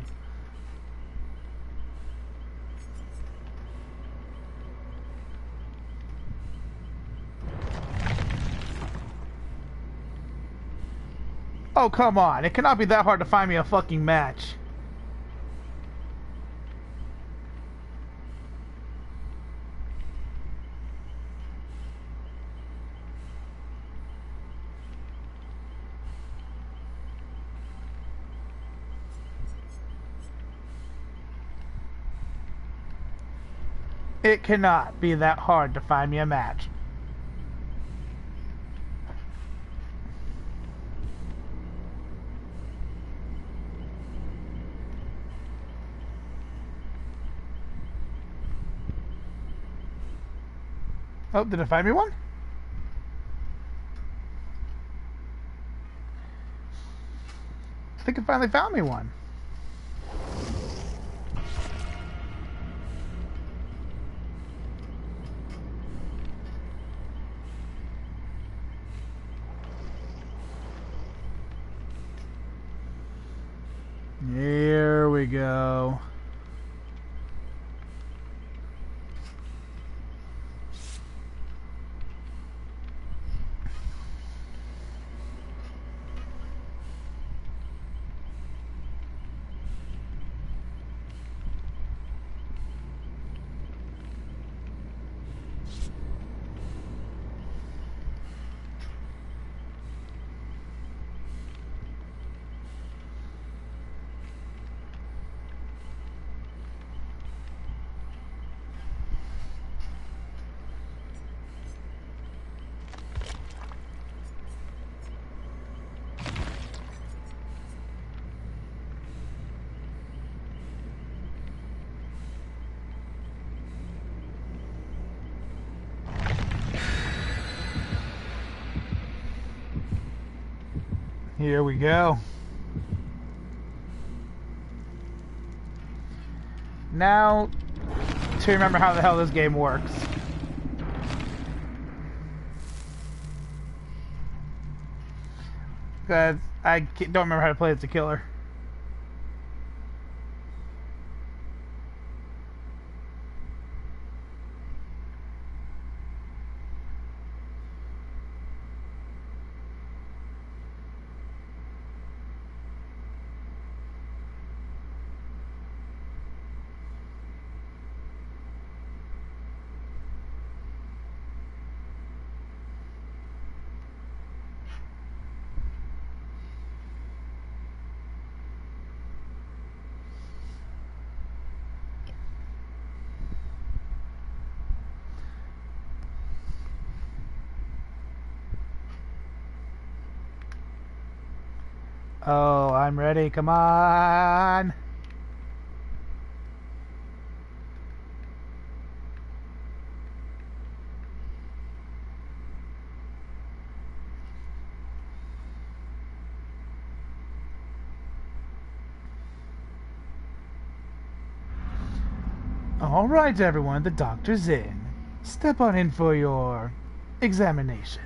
Oh, come on. It cannot be that hard to find me a fucking match. It cannot be that hard to find me a match. Oh, did it find me one? I think it finally found me one. Here we go. Here we go. Now, to remember how the hell this game works. Because I don't remember how to play as a killer. Oh, I'm ready. Come on. All right, everyone, the doctor's in. Step on in for your examination.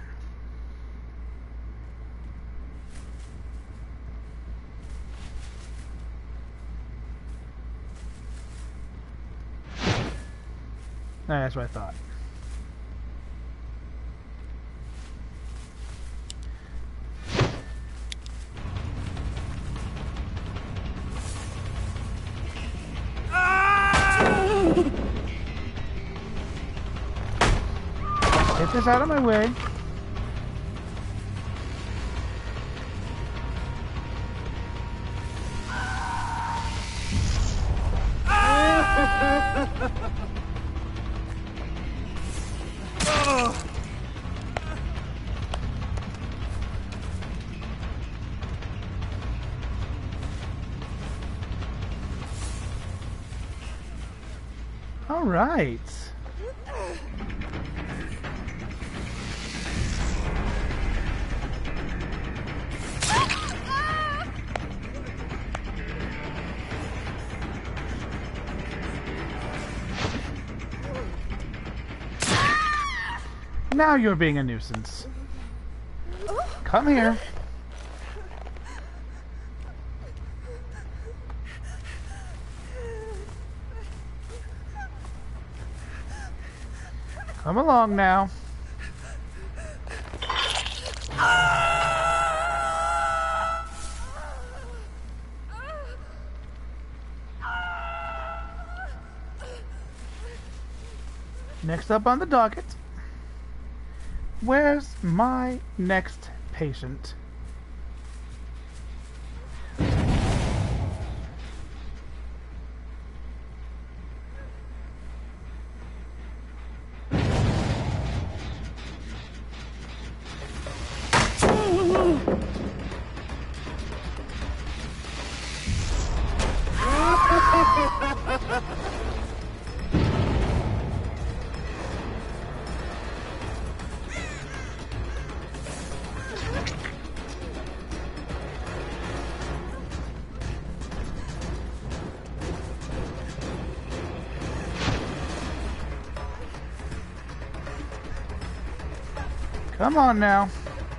No, that's what I thought. Get this out of my way. All right. Now you're being a nuisance. Come here. Come along now. Next up on the docket. Where's my next patient? Come on now.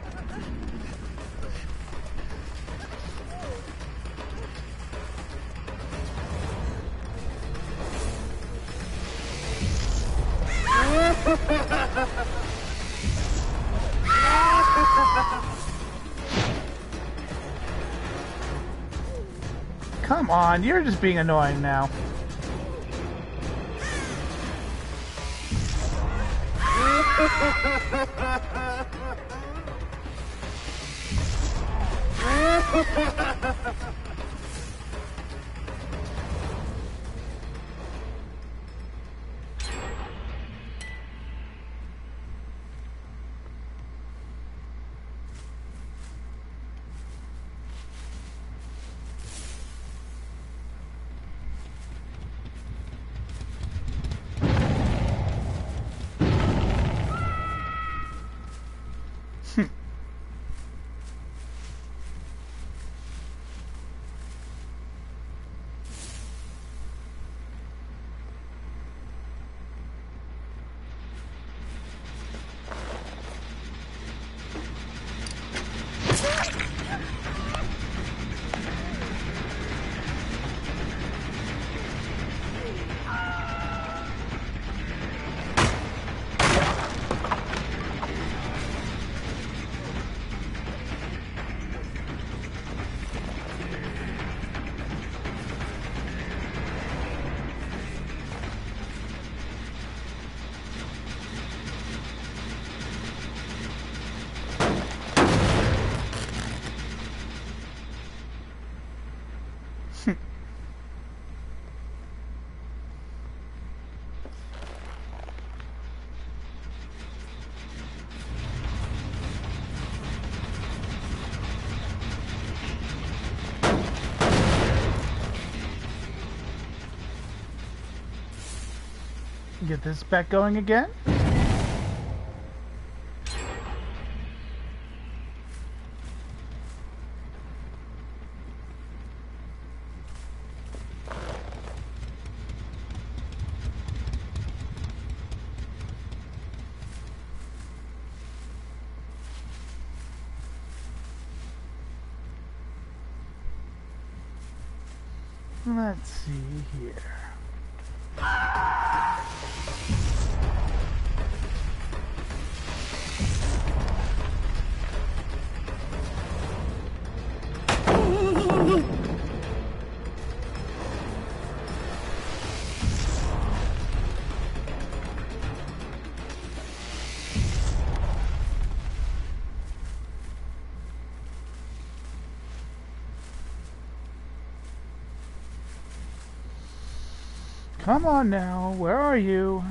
Come on, you're just being annoying now. Get this back going again. Let's see here. Come on now, where are you?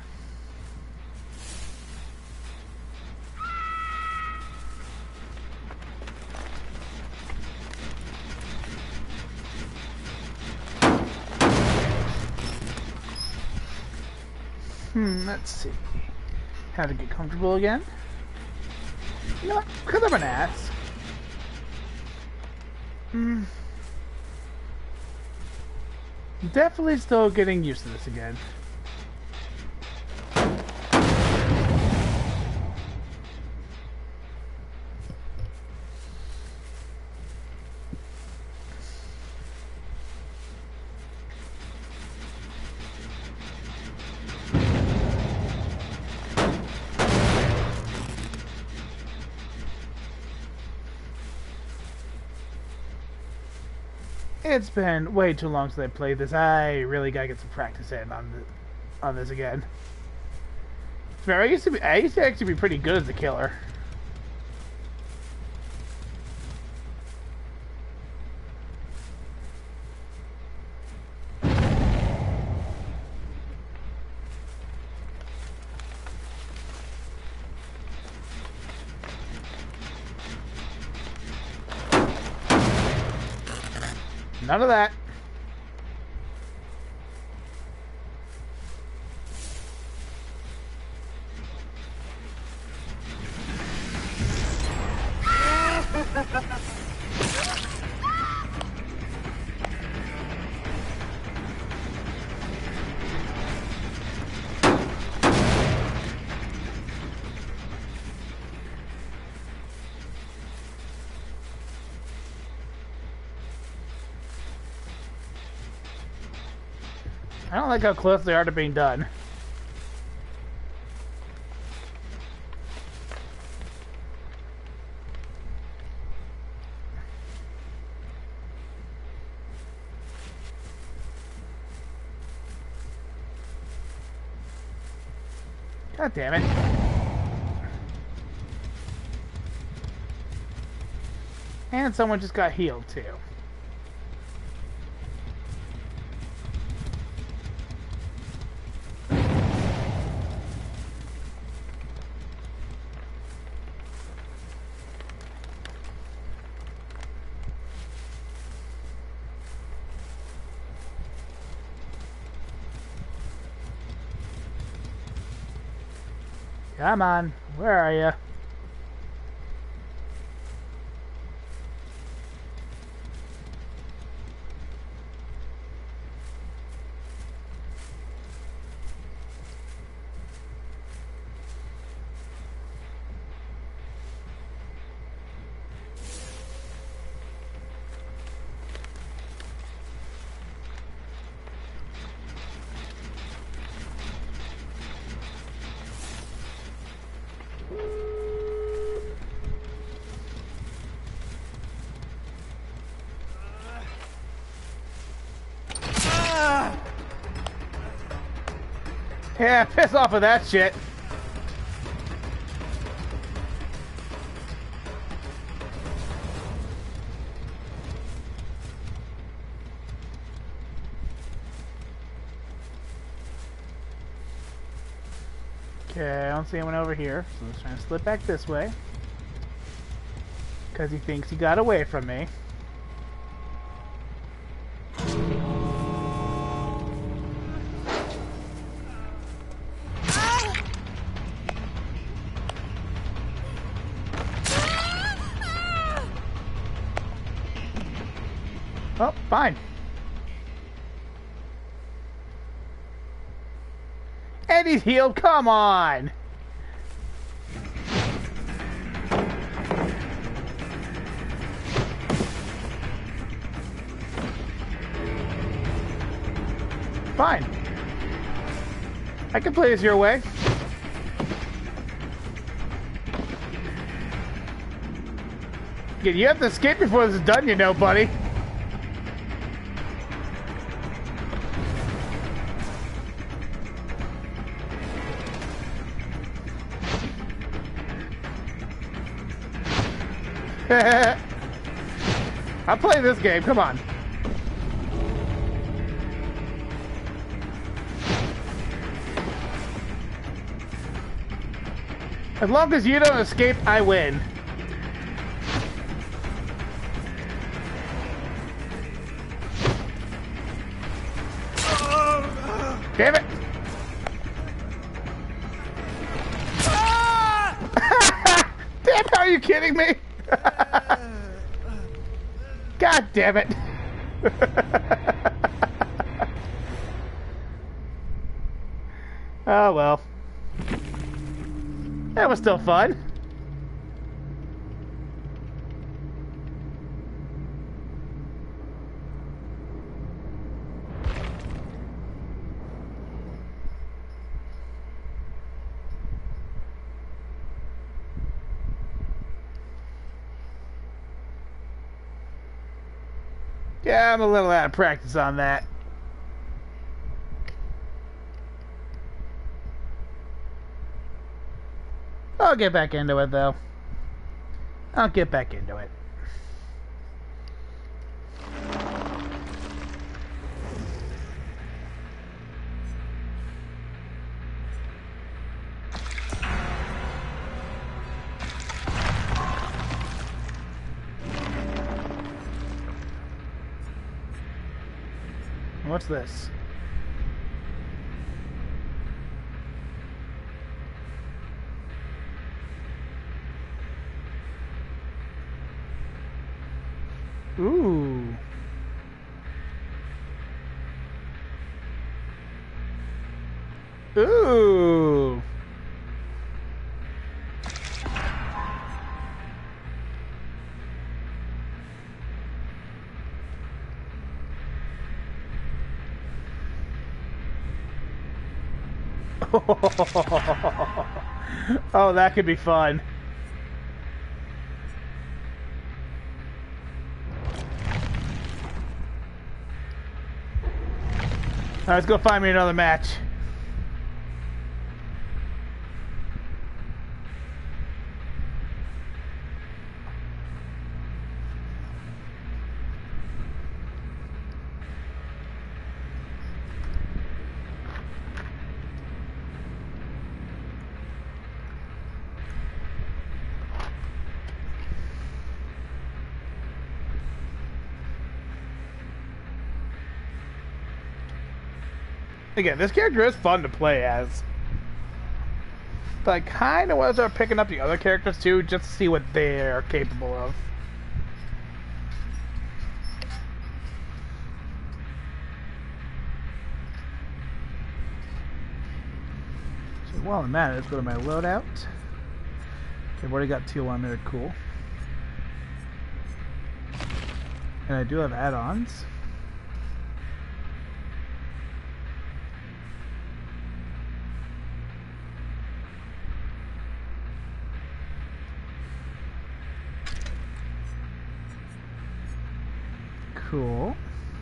Hmm, let's see. How to get comfortable again? You know what? Because I'm an ass. Hmm. Definitely still getting used to this again. It's been way too long since I played this. I really gotta get some practice in on the, on this again. It's very, I used to be, I used to actually be pretty good as a killer. None of that. I don't like how close they are to being done. God damn it. And someone just got healed too. Come on, where are you? Yeah, piss off with that shit. Okay, I don't see anyone over here, so let's try and slip back this way. Because he thinks he got away from me. Fine. And he's healed. Come on. Fine. I can play this your way. Yeah, you have to escape before this is done, you know, buddy. I'm playing this game, come on. As long as you don't escape, I win. Damn it! Damn, are you kidding me? God damn it! Oh well. That was still fun. Yeah, I'm a little out of practice on that. I'll get back into it, though. I'll get back into it. What's this? Ooh. Ooh. Oh, that could be fun. All right, let's go find me another match. Again, this character is fun to play as. But I kind of want to start picking up the other characters too, just to see what they're capable of. So while I'm at it, let's go to my loadout. Okay, I've already got two on there, cool. And I do have add-ons. Cool.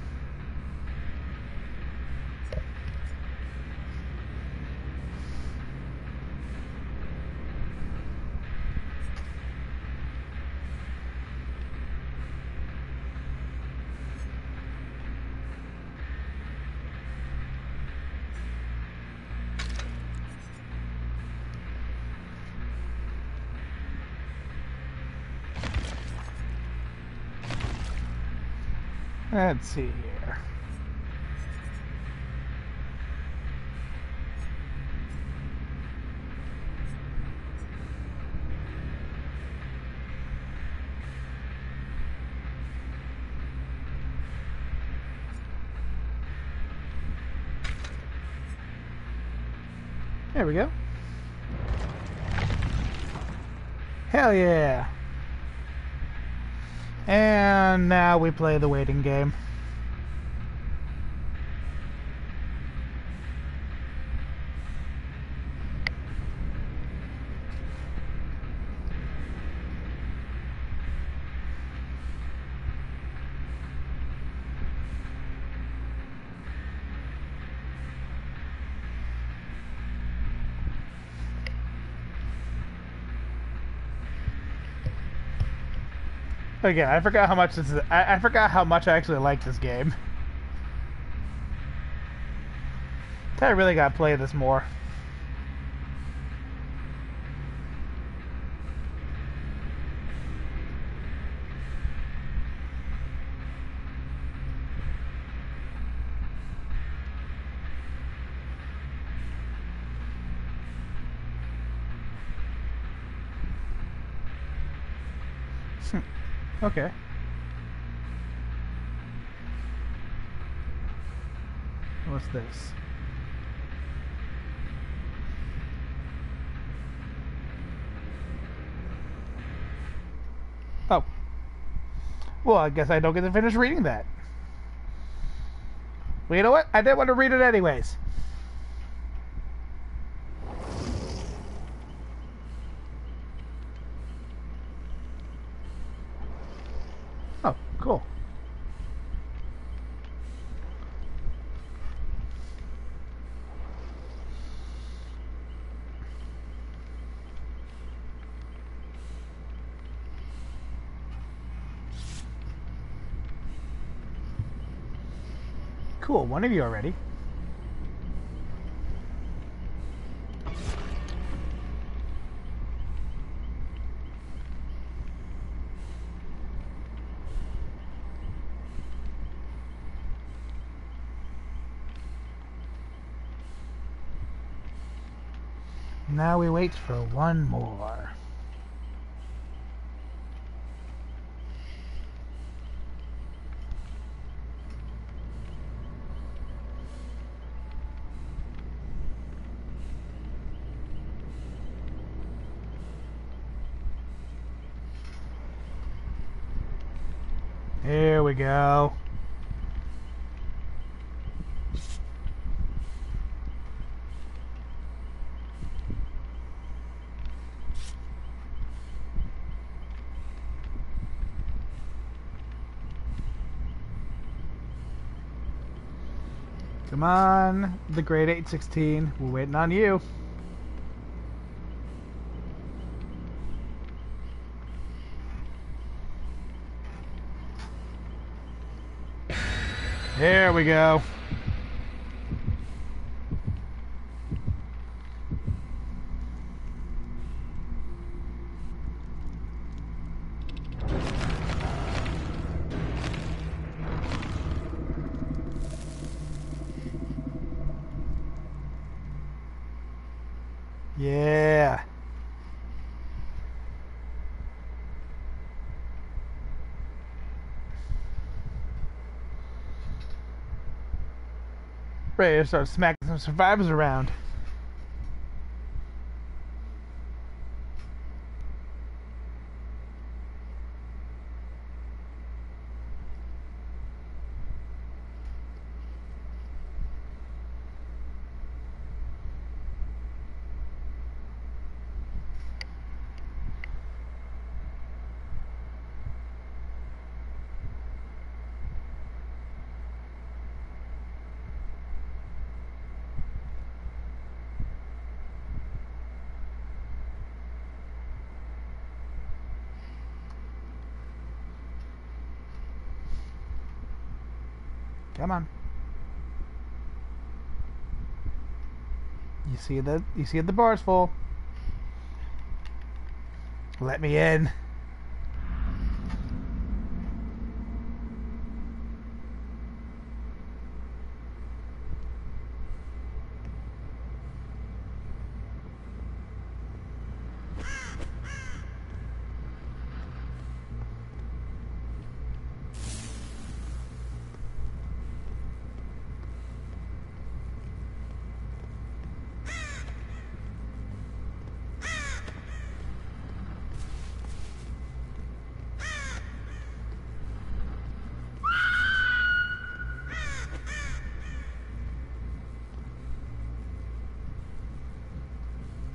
Let's see here. There we go. Hell yeah. And now we play the waiting game. Again, I forgot how much this is. I, I forgot how much I actually like this game. I really gotta play this more. Okay. What's this? Oh. Well, I guess I don't get to finish reading that. Well, you know what? I didn't want to read it anyways. Oh, cool. Cool, one of you already. Now we wait for one more. Here we go. Come on, the grade eight sixteen. We're waiting on you. There we go. Yeah. Ready to start smacking some survivors around. Come on. You see the you see the bar's full. Let me in.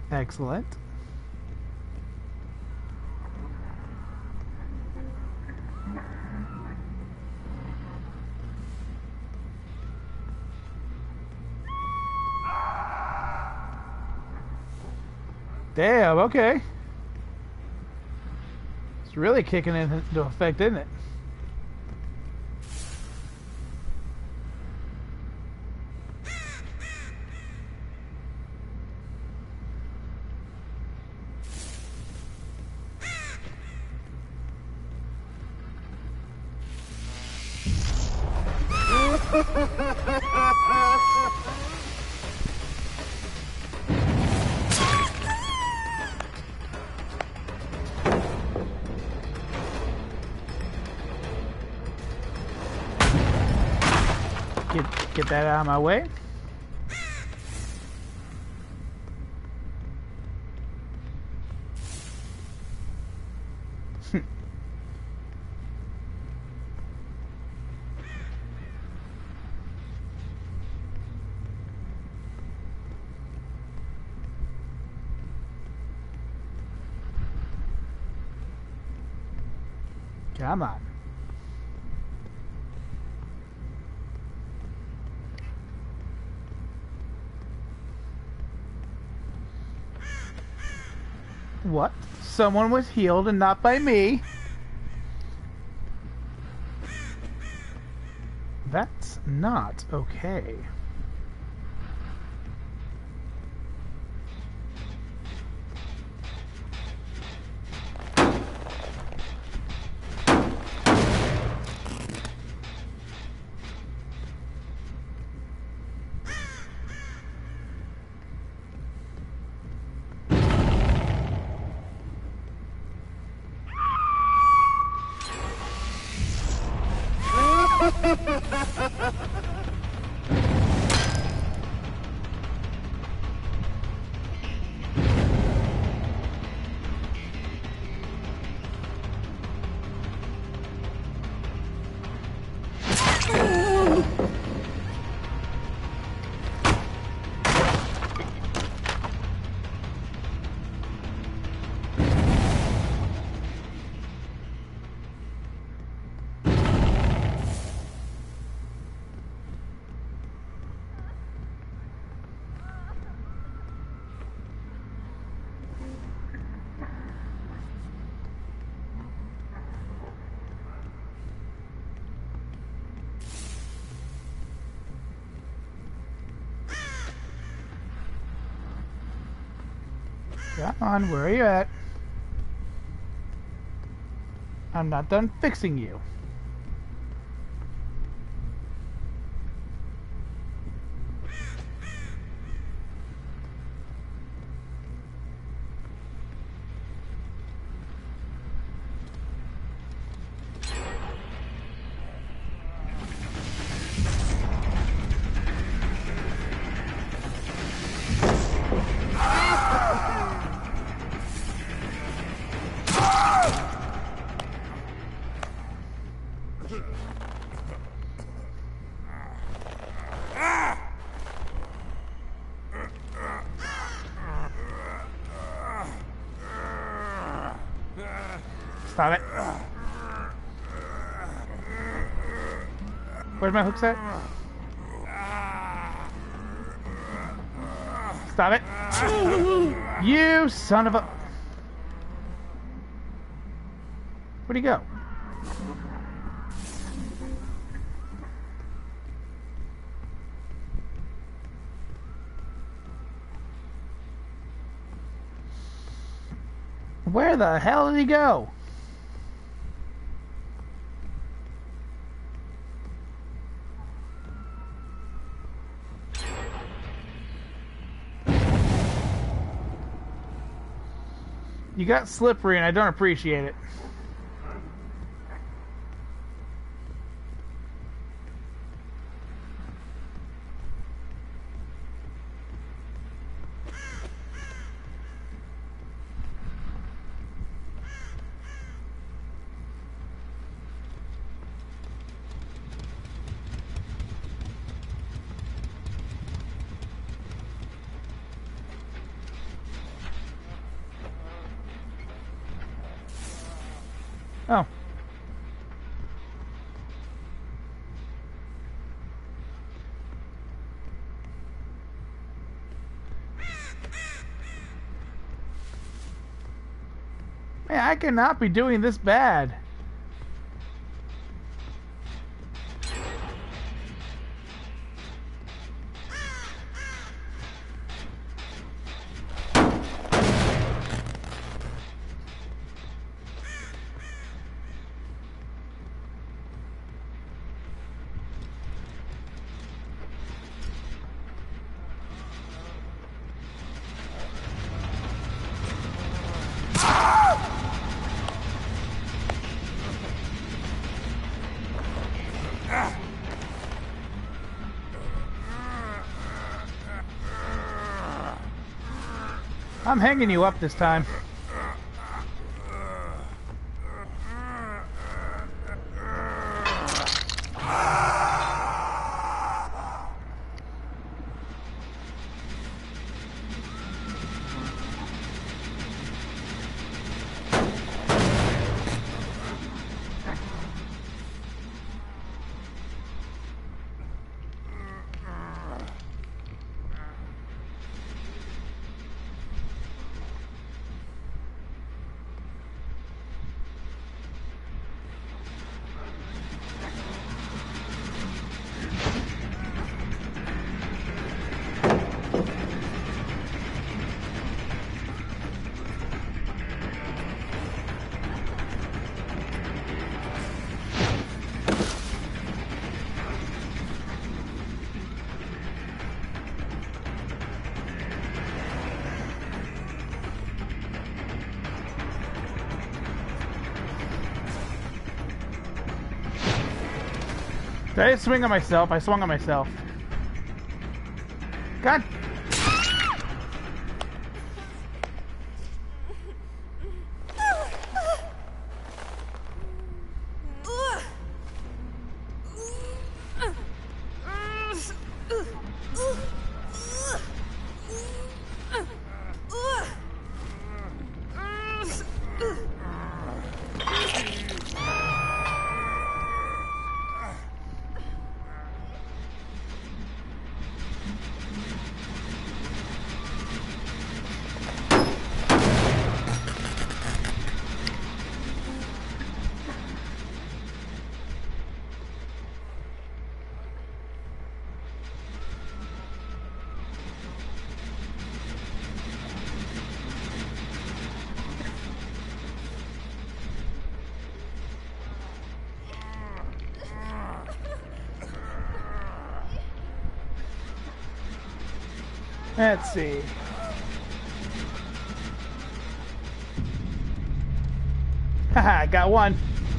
Excellent. Damn, okay. It's really kicking into effect, isn't it? Get, get that out of my way. Come on. What? Someone was healed and not by me? That's not okay. Come on, where are you at? I'm not done fixing you. Stop it. Where's my hook set? Stop it. You son of a... Where'd he go? Where the hell did he go? You got slippery and I don't appreciate it. Oh. Man, I cannot be doing this bad. I'm hanging you up this time. Did I swing on myself? I swung on myself. God. Let's see. Haha, I got one.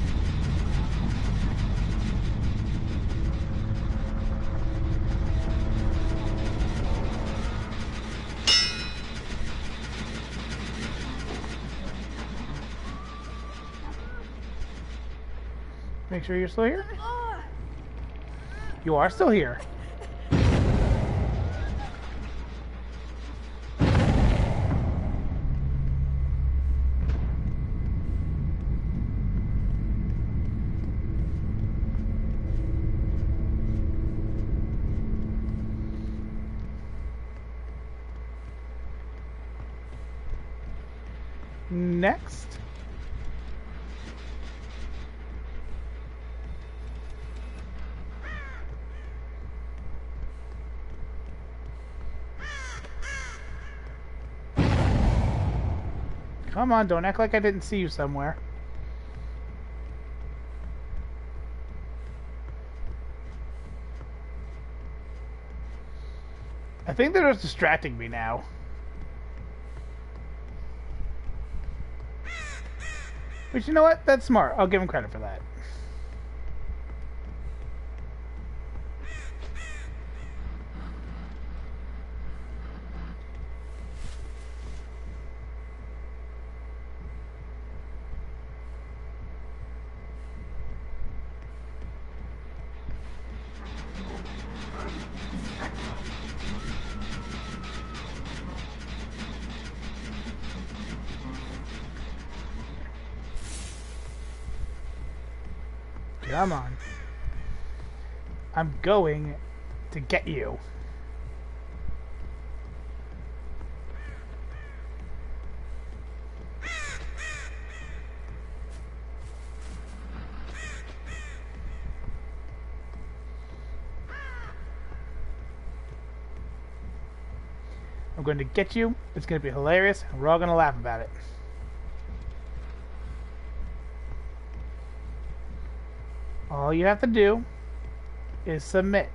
Make sure you're still here. You are still here. Next. Come on, don't act like I didn't see you somewhere. I think they're just distracting me now. But you know what? That's smart. I'll give him credit for that. Come on. I'm going to get you. I'm going to get you. It's going to be hilarious, and we're all going to laugh about it. All you have to do is submit.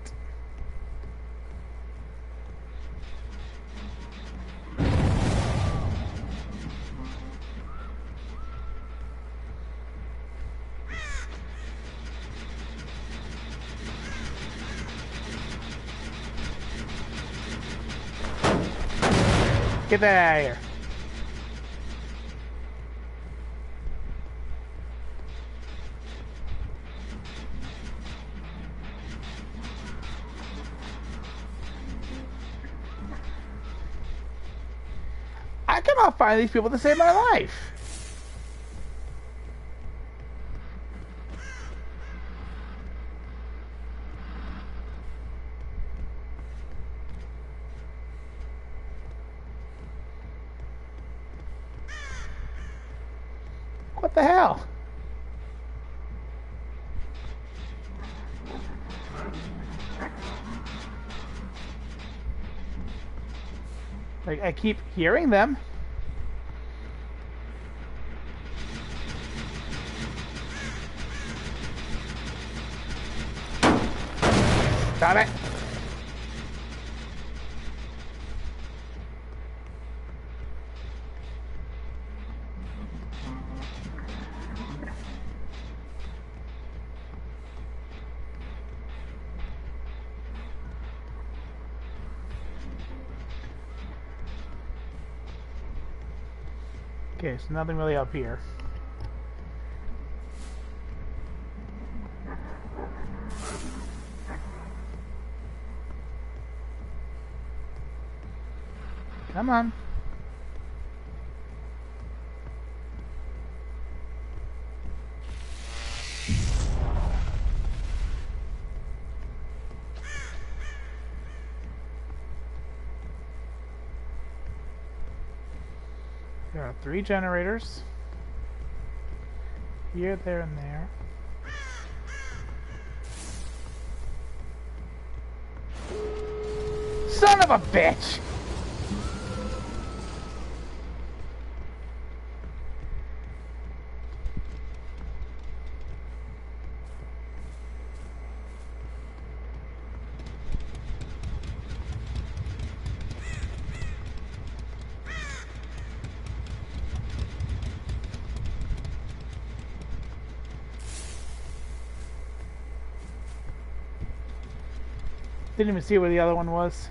Get that out of here. I cannot find these people to save my life. What the hell? Like, I keep hearing them. Stop it. Okay, so nothing really up here. Come on. There are three generators. Here, there, and there. Son of a bitch! Didn't even see where the other one was.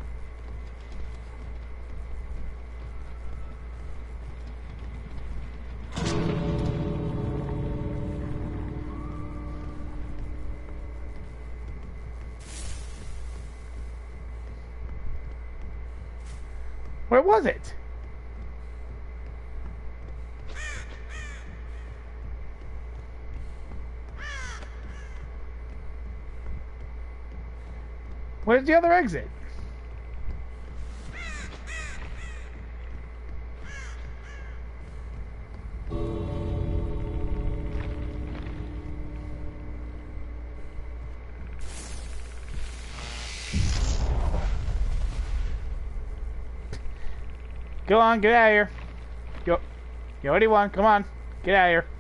Where was it? Where's the other exit? Go on, get out of here. Yo, you already won. Come on, get out of here.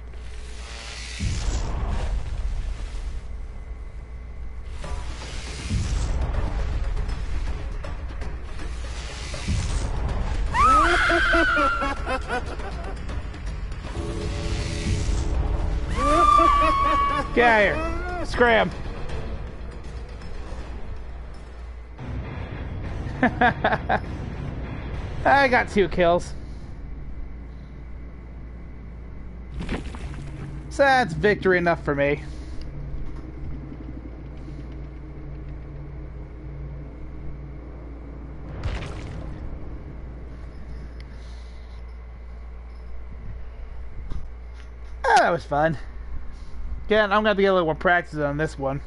Get out of here. Scram. I got two kills. So that's victory enough for me. Oh, that was fun. Again, I'm gonna have to get a little more practice on this one.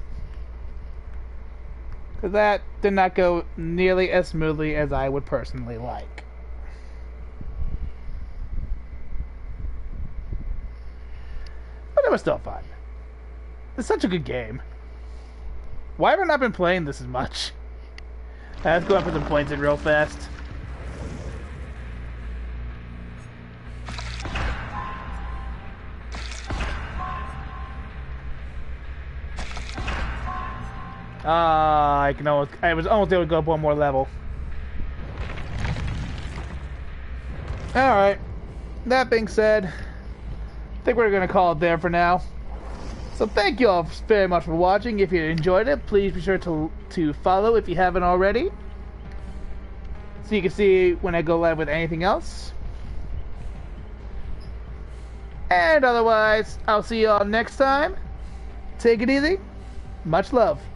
Because that did not go nearly as smoothly as I would personally like. But it was still fun. It's such a good game. Why have I not been playing this as much? Let's go up with some points in real fast. Ah, uh, I can almost, I was almost able to go up one more level. Alright. That being said, I think we're going to call it there for now. So thank you all very much for watching. If you enjoyed it, please be sure to, to follow if you haven't already, so you can see when I go live with anything else. And otherwise, I'll see you all next time. Take it easy. Much love.